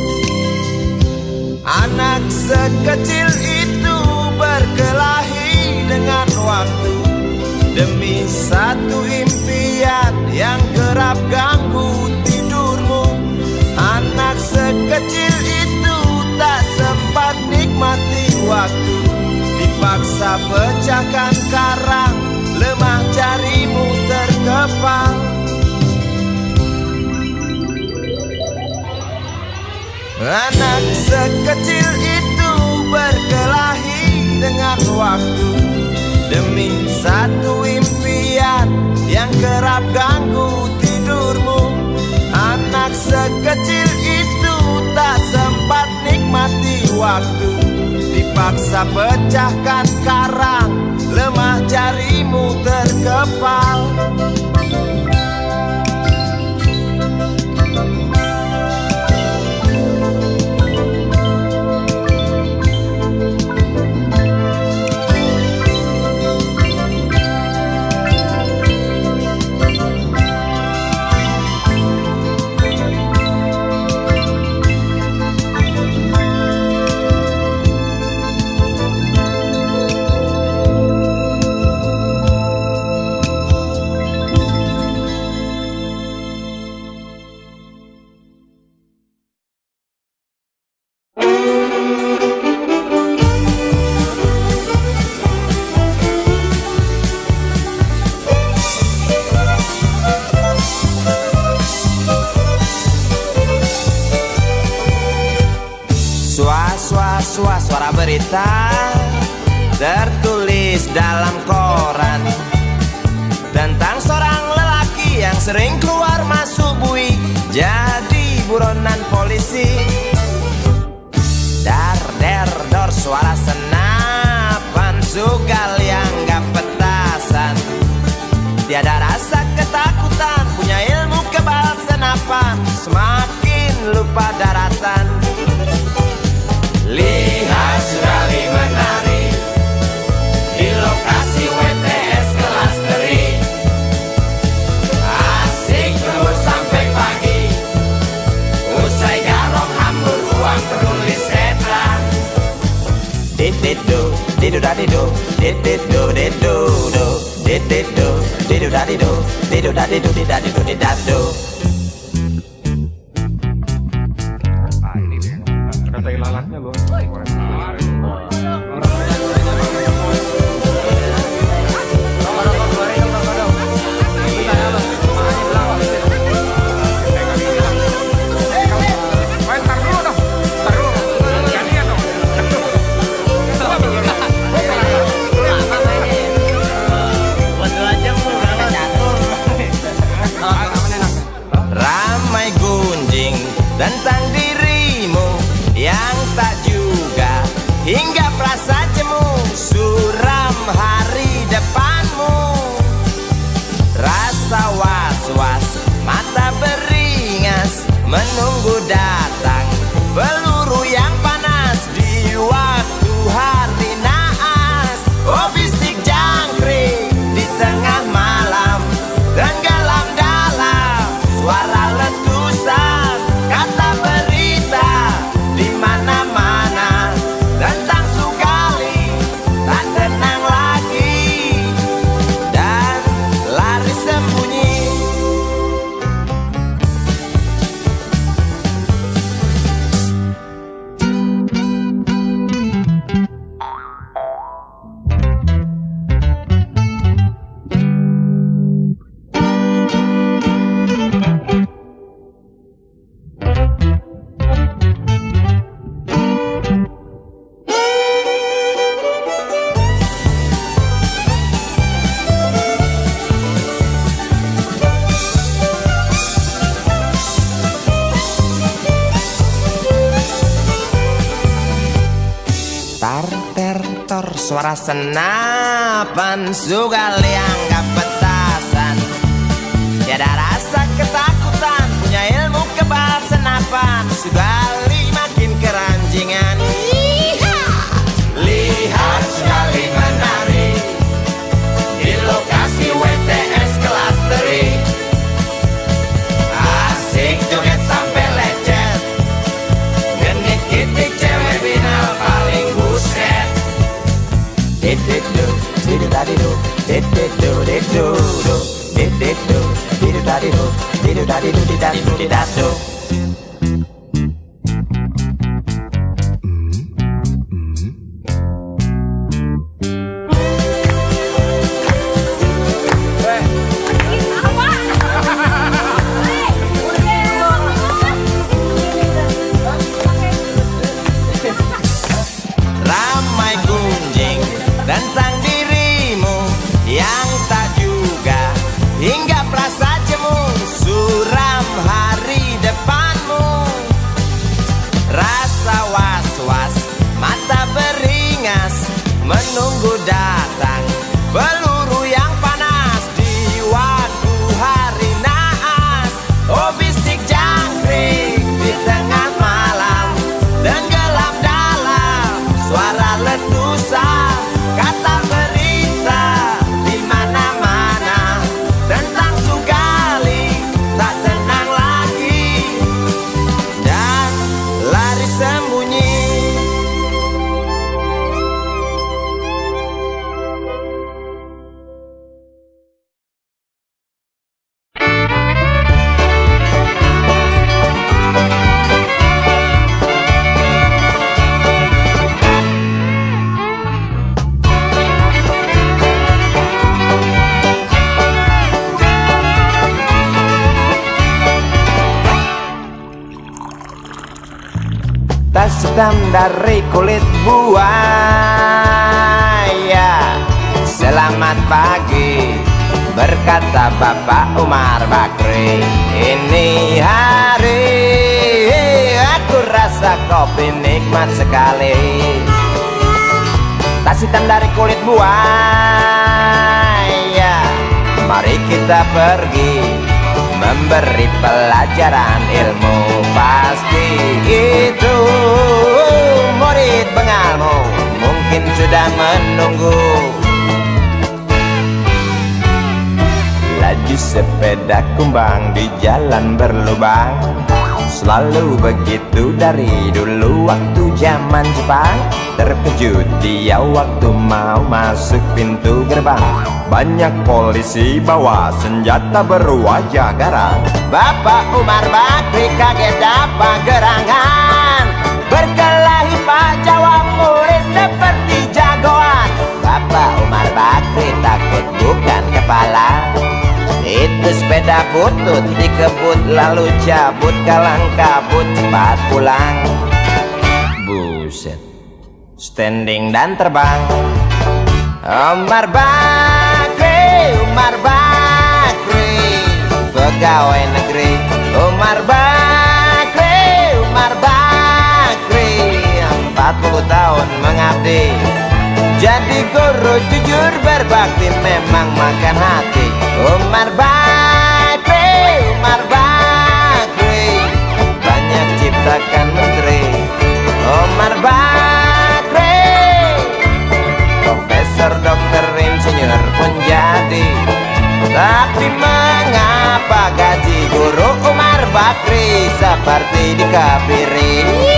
Anak sekecil itu berkelahi dengan waktu demi satu impian yang kerap ganggu tidurmu. Anak sekecil itu tak sempat nikmati waktu, dipaksa pecahkan karang, lemah jarimu terkepal. Anak sekecil itu berkelahi dengan waktu demi satu impian yang kerap ganggu tidurmu. Anak sekecil itu tak sempat nikmati waktu, dipaksa pecahkan karang, lemah jarimu terkepal. Suara berita tertulis dalam koran tentang seorang lelaki yang sering keluar masuk bui jadi buronan polisi. Dar der dor suara senapan sugal yang gak petasan. Tiada rasa ketakutan, punya ilmu kebal senapan, semakin lupa daratan. Lihat sekali menari di lokasi WTS kelas teri. Asik terus sampai pagi, usai garong hambur uang penulis setan. Dididu, didu dadidu, dididu didu do, dididu, didu dadidu, didu dadidu didadidu didadu. Kata ilalatnya loh. hingga prasajamu suram hari depanmu. Rasa was-was, mata beringas, menunggu datang peluru yang panas di waktu hari naas. Oh bisik jangkrik di tengah malam, tenggelam dalam suara letusan. Kata berita di mana-mana tentang Sugali tak tenang lagi dan lari sembunyi. Tar-ter-tor suara senapan Sugali anggap petasan. Tiada rasa ketakutan, punya ilmu kebal senapan. Sugali makin keranjingan. Lihat Sugali menari di lokasi WTS kelas teri. Asik joget sampai lecet, genit kitik cewek binal paling buset. Didu didu dadidu, didu didu do, didu didu dadidu, didu dadidu didadidu didadu. Ramai gunjing tentang dirimu yang tak juga, hingga prasajamu suram hari depanmu. Rasa was-was, mata beringas, menunggu datang peluru yang panas di waktu hari naas. Oh bisik jangkrik di tengah malam, tenggelam dalam suara letusan. Kata berita di mana-mana tentang Sugali tak tenang lagi dan lari sembunyi. Tas hitam dari kulit buaya. Selamat pagi, berkata Bapak Umar Bakri. Ini hari aku rasa kopi nikmat sekali. Tas hitam dari kulit buaya, mari kita pergi memberi pelajaran ilmu. Pasti itu murid bengalmu mungkin sudah menunggu. Laju sepeda kumbang di jalan berlubang, selalu begitu dari dulu waktu zaman Jepang. Terkejut dia waktu mau masuk pintu gerbang, banyak polisi bawa senjata berwajah garang. Bapak Umar Bakri kaget dapat gerangan, berkelahi Pak jawab murid seperti jagoan. Bapak Umar Bakri takut bukan kepala, itu sepeda butut dikebut lalu cabut, kalang kabut cepat pulang. Buset, standing dan terbang. Umar Bakri, Umar Bakri, pegawai negeri. Umar Bakri, Umar Bakri, 40 tahun tahun mengabdi. Jadi guru jujur berbakti memang makan hati. Umar Bakri, Umar Bakri, banyak ciptakan menteri. Umar Bakri, profesor, dokter, insinyur pun jadi. Tapi mengapa gaji guru Umar Bakri seperti dikebiri?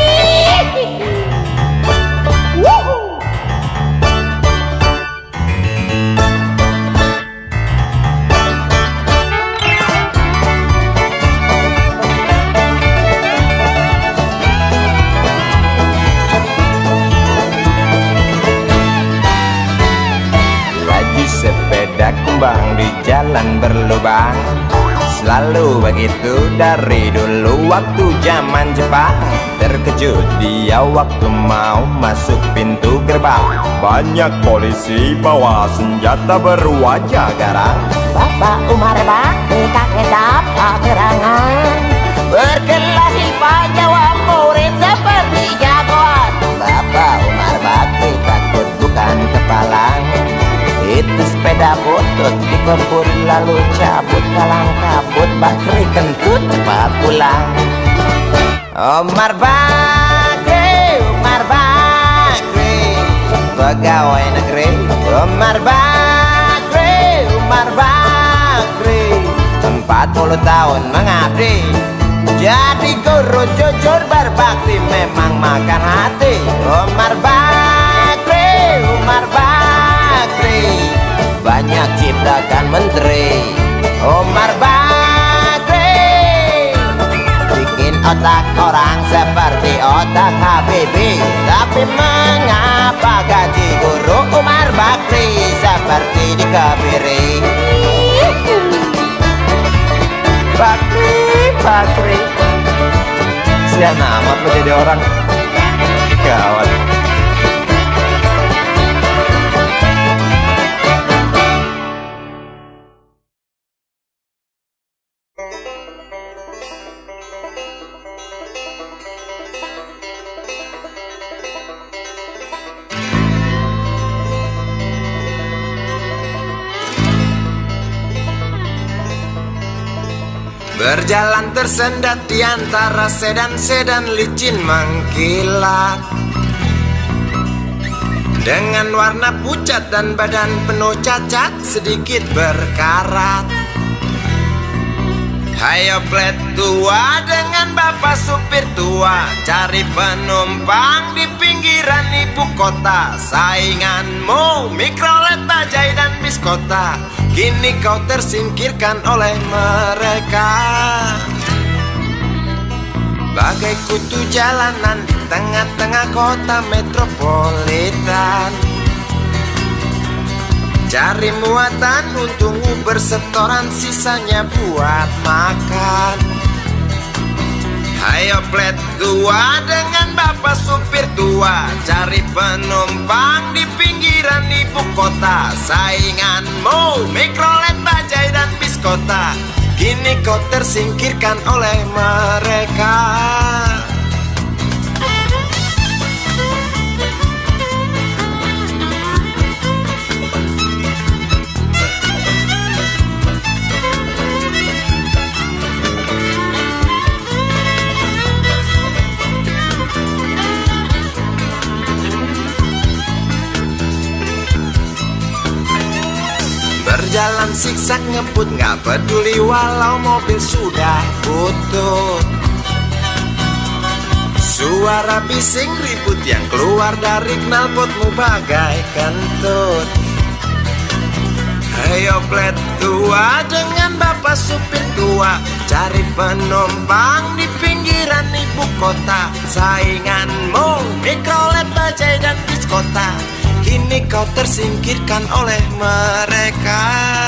Sepeda kumbang di jalan berlubang, selalu begitu dari dulu waktu zaman Jepang. Terkejut dia waktu mau masuk pintu gerbang. Banyak polisi bawa senjata berwajah garang. Bapak Umar Bakri kakek dapat terangan, berkelahi jawab murid seperti jagoan. Bapak Umar Bakri takut bukan kepalang. Itu sepeda butut dikebur lalu cabut kalang kabut. Bakri kentut cepat pulang. Umar Bakri, Umar Bakri, pegawai negeri. Umar Bakri, Umar Bakri, 40 tahun mengabdi. Jadi guru jujur berbakti memang makan hati. Umar Bakri, Umar Bakri, banyak ciptakan menteri. Umar Bakri, bikin otak orang seperti otak Habibie. Tapi mengapa gaji guru Umar Bakri seperti dikebiri? Bakri, Bakri, sian amat lo jadi orang. Gawat. Berjalan tersendat di antara sedan-sedan licin mengkilat, dengan warna pucat dan badan penuh cacat sedikit berkarat. Hayo plet tua dengan bapak supir tua, cari penumpang di pinggiran ibu kota. Sainganmu Mikrolet, Bajai dan Biskota, kini kau tersingkirkan oleh mereka. Bagai kutu jalanan di tengah-tengah kota metropolitan, cari muatan untungmu bersetoran, sisanya buat makan. Hayo plet tua dengan bapak supir tua, cari penumpang di pinggiran ibu kota. Sainganmu Mikrolet, Bajai dan Biskota, kini kau tersingkirkan oleh mereka. Berjalan siksak ngebut, gak peduli walau mobil sudah butut. Suara bising ribut yang keluar dari knalpotmu bagai kentut. Ayo plet tua dengan bapak supir tua, cari penumpang di pinggiran ibu kota. Sainganmu Mikrolet, Bajai dan Biskota, kini kau tersingkirkan oleh mereka.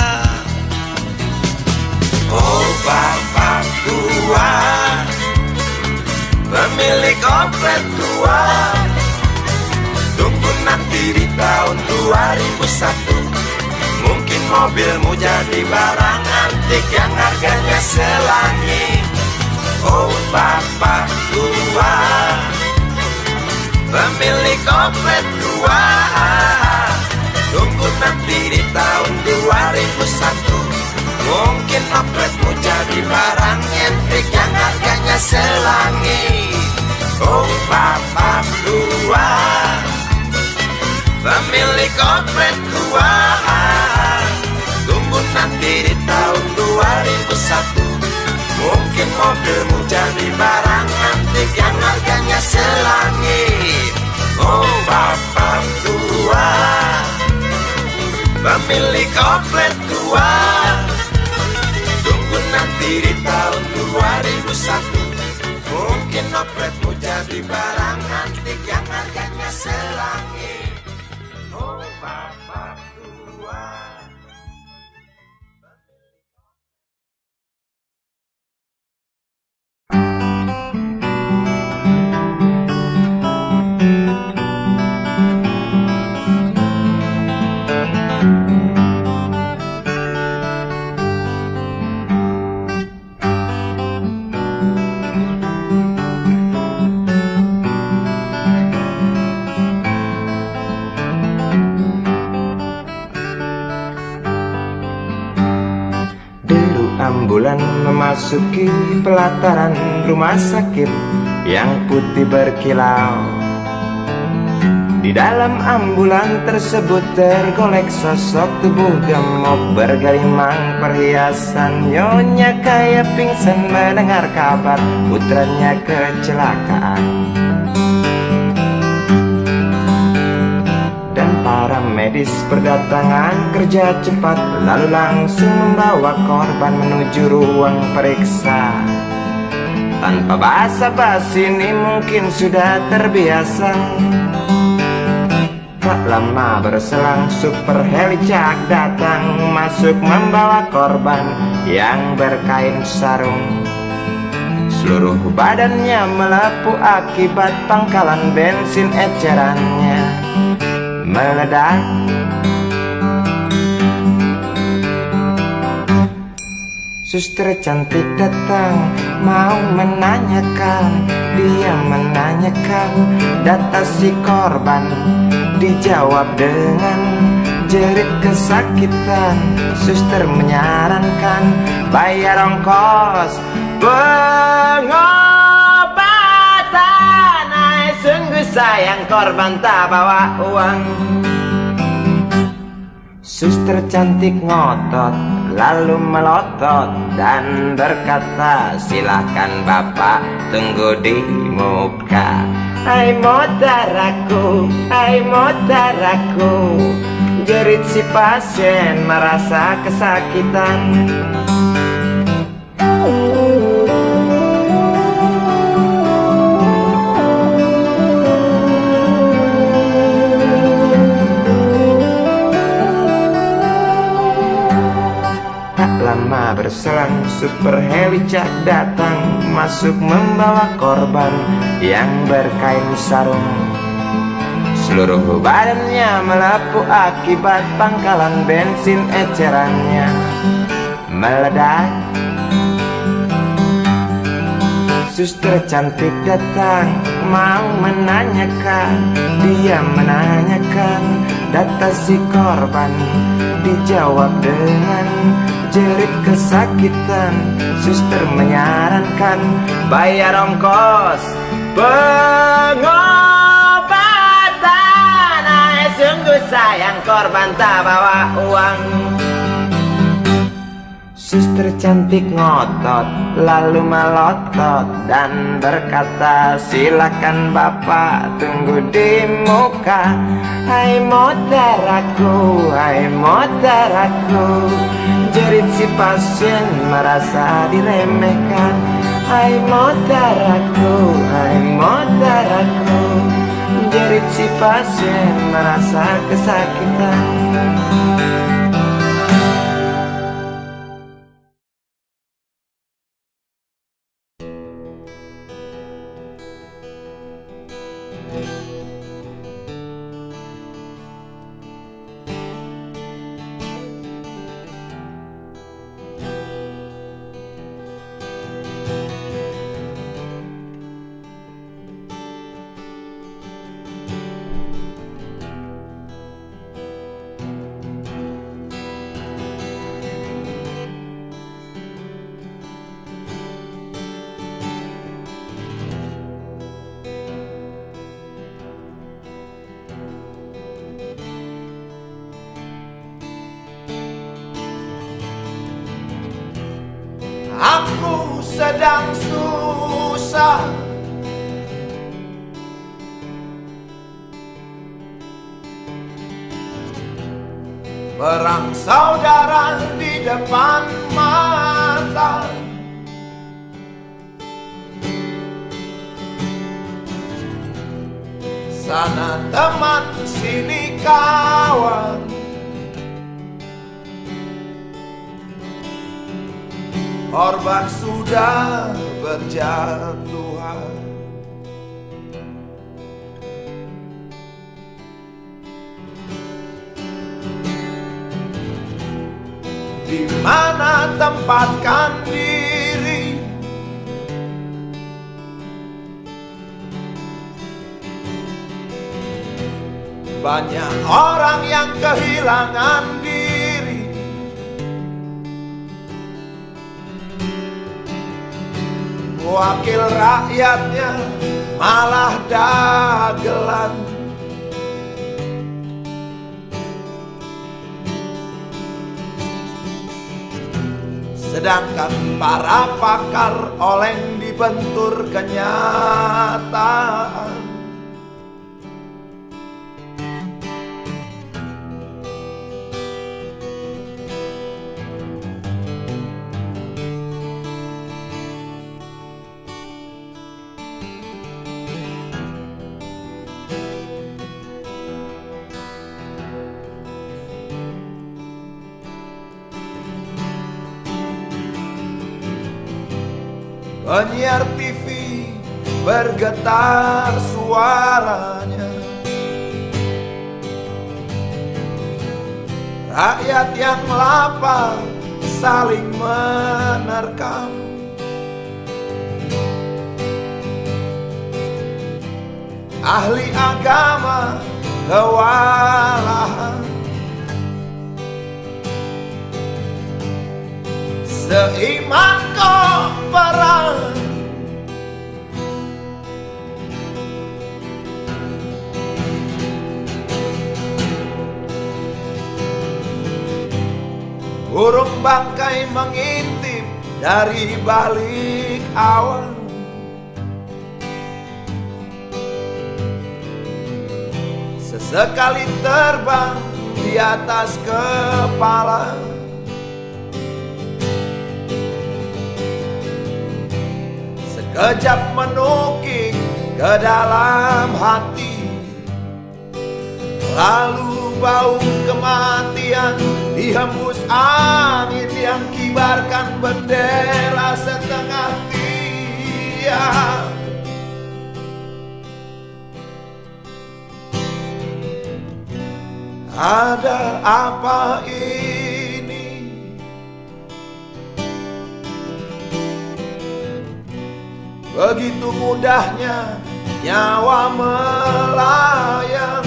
Oh bapak tua, pemilik oplet tua, tunggu nanti di tahun 2001, mungkin mobilmu jadi barang antik yang harganya selangit. Oh bapak tua, pemilik komplit tua. Tunggu nanti di tahun 2001, mungkin opletmu jadi barang nyentrik yang harganya selangit. Oh bapak tua, pemilik oplet tua. Tunggu nanti di tahun 2001, mungkin mobilmu jadi barang antik yang harganya selangit. Oh bapak tua, pemilik komplit tua. Tunggu nanti di tahun 2001, mungkin kompletmu jadi barang antik yang harganya selangit. Oh bapak tua. Ambulan memasuki pelataran rumah sakit yang putih berkilau. Di dalam ambulan tersebut tergolek sosok tubuh gemuk bergelimang perhiasan. Nyonya kaya pingsan mendengar kabar putranya kecelakaan. Para medis berdatangan kerja cepat, lalu langsung membawa korban menuju ruang periksa. Tanpa basa-basi ini mungkin sudah terbiasa. Tak lama berselang super helicak datang, masuk membawa korban yang berkain sarung. Seluruh badannya melepuh akibat pangkalan bensin ecerannya meledak. Suster cantik datang mau menanyakan, dia menanyakan data si korban. Dijawab dengan jerit kesakitan. Suster menyarankan bayar ongkos pengobatan. Ay, sungguh sayang korban tak bawa uang. Suster cantik ngotot lalu melotot dan berkata, silakan bapak tunggu di muka. Hai motaraku, hai motaraku, jerit si pasien merasa kesakitan. Lama berselang super helicak datang, masuk membawa korban yang berkain sarung. Seluruh badannya melepuh akibat pangkalan bensin ecerannya meledak. Suster cantik datang mau menanyakan, dia menanyakan data si korban. Dijawab dengan jerit kesakitan. Suster menyarankan bayar ongkos pengobatan. Ay, sungguh sayang korban tak bawa uang. Suster cantik ngotot lalu melotot dan berkata, silakan bapak tunggu di muka. Hai motaraku, hai motaraku, jerit si pasien merasa diremehkan. Hai motaraku, hai motaraku, jerit si pasien merasa kesakitan. sedang susah. Perang saudara di depan mata. Sana teman, sini kawan. Korban sudah berjatuhan. Di mana tempatkan diri? Banyak orang yang kehilangan diri. Wakil rakyatnya malah dagelan. Sedangkan para pakar oleng dibentur kenyataan. Penyiar TV bergetar suaranya. Rakyat yang lapar saling menerkam. Ahli agama kewalahan. Seiman kau perang. Burung bangkai mengintip dari balik awan. Sesekali terbang di atas kepala. Sekejap menukik ke dalam hati. Lalu bau kematian dihembus angin yang kibarkan bendera setengah tiang. Ada apa ini? Begitu mudahnya nyawa melayang.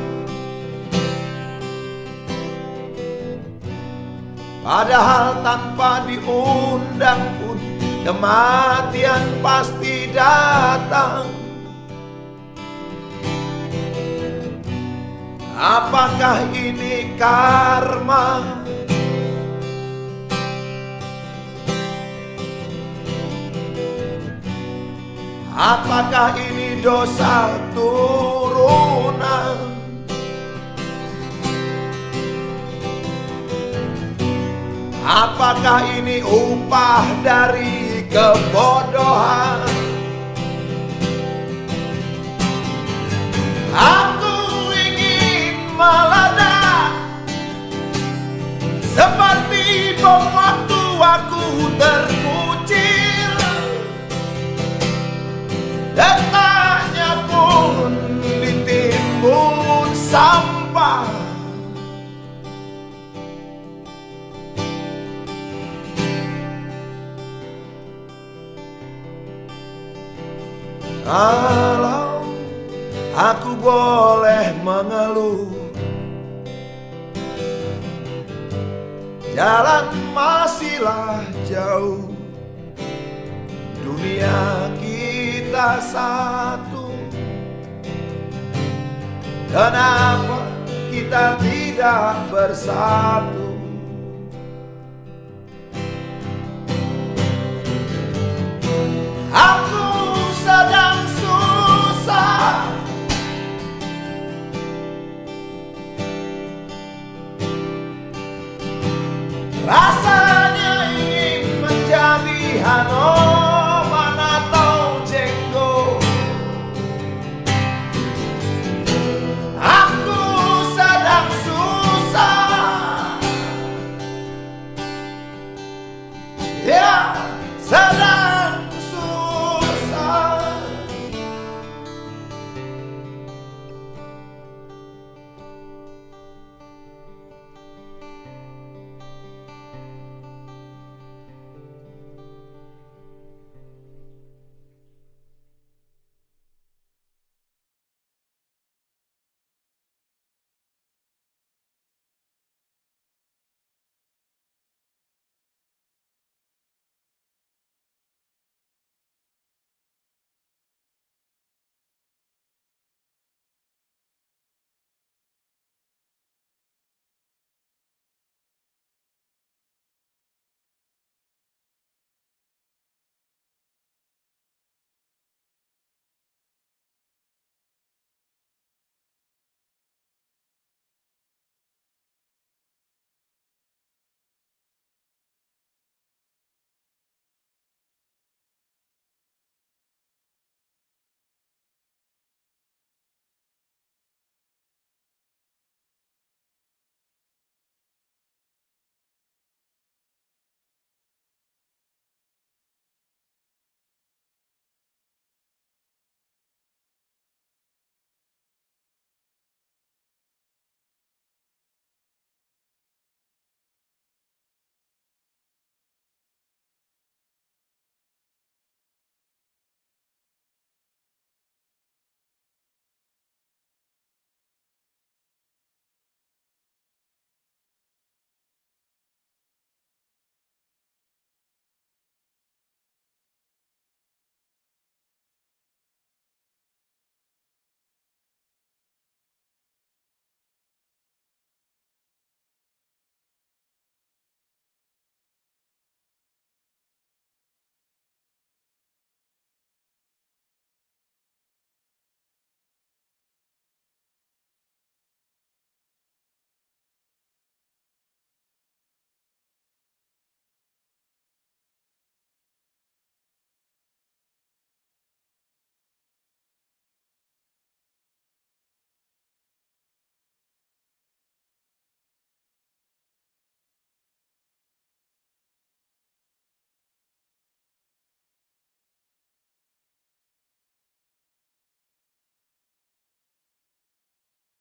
Padahal tanpa diundang pun kematian pasti datang. Apakah ini karma? Apakah ini dosa turunan? Apakah ini upah dari kebodohan? Aku ingin meledak seperti bom waktu aku terkucil. Detaknya pun ditimbun sampah. Kalau aku boleh mengeluh, jalan masihlah jauh. Dunia kita satu. Kenapa kita tidak bersatu? rasa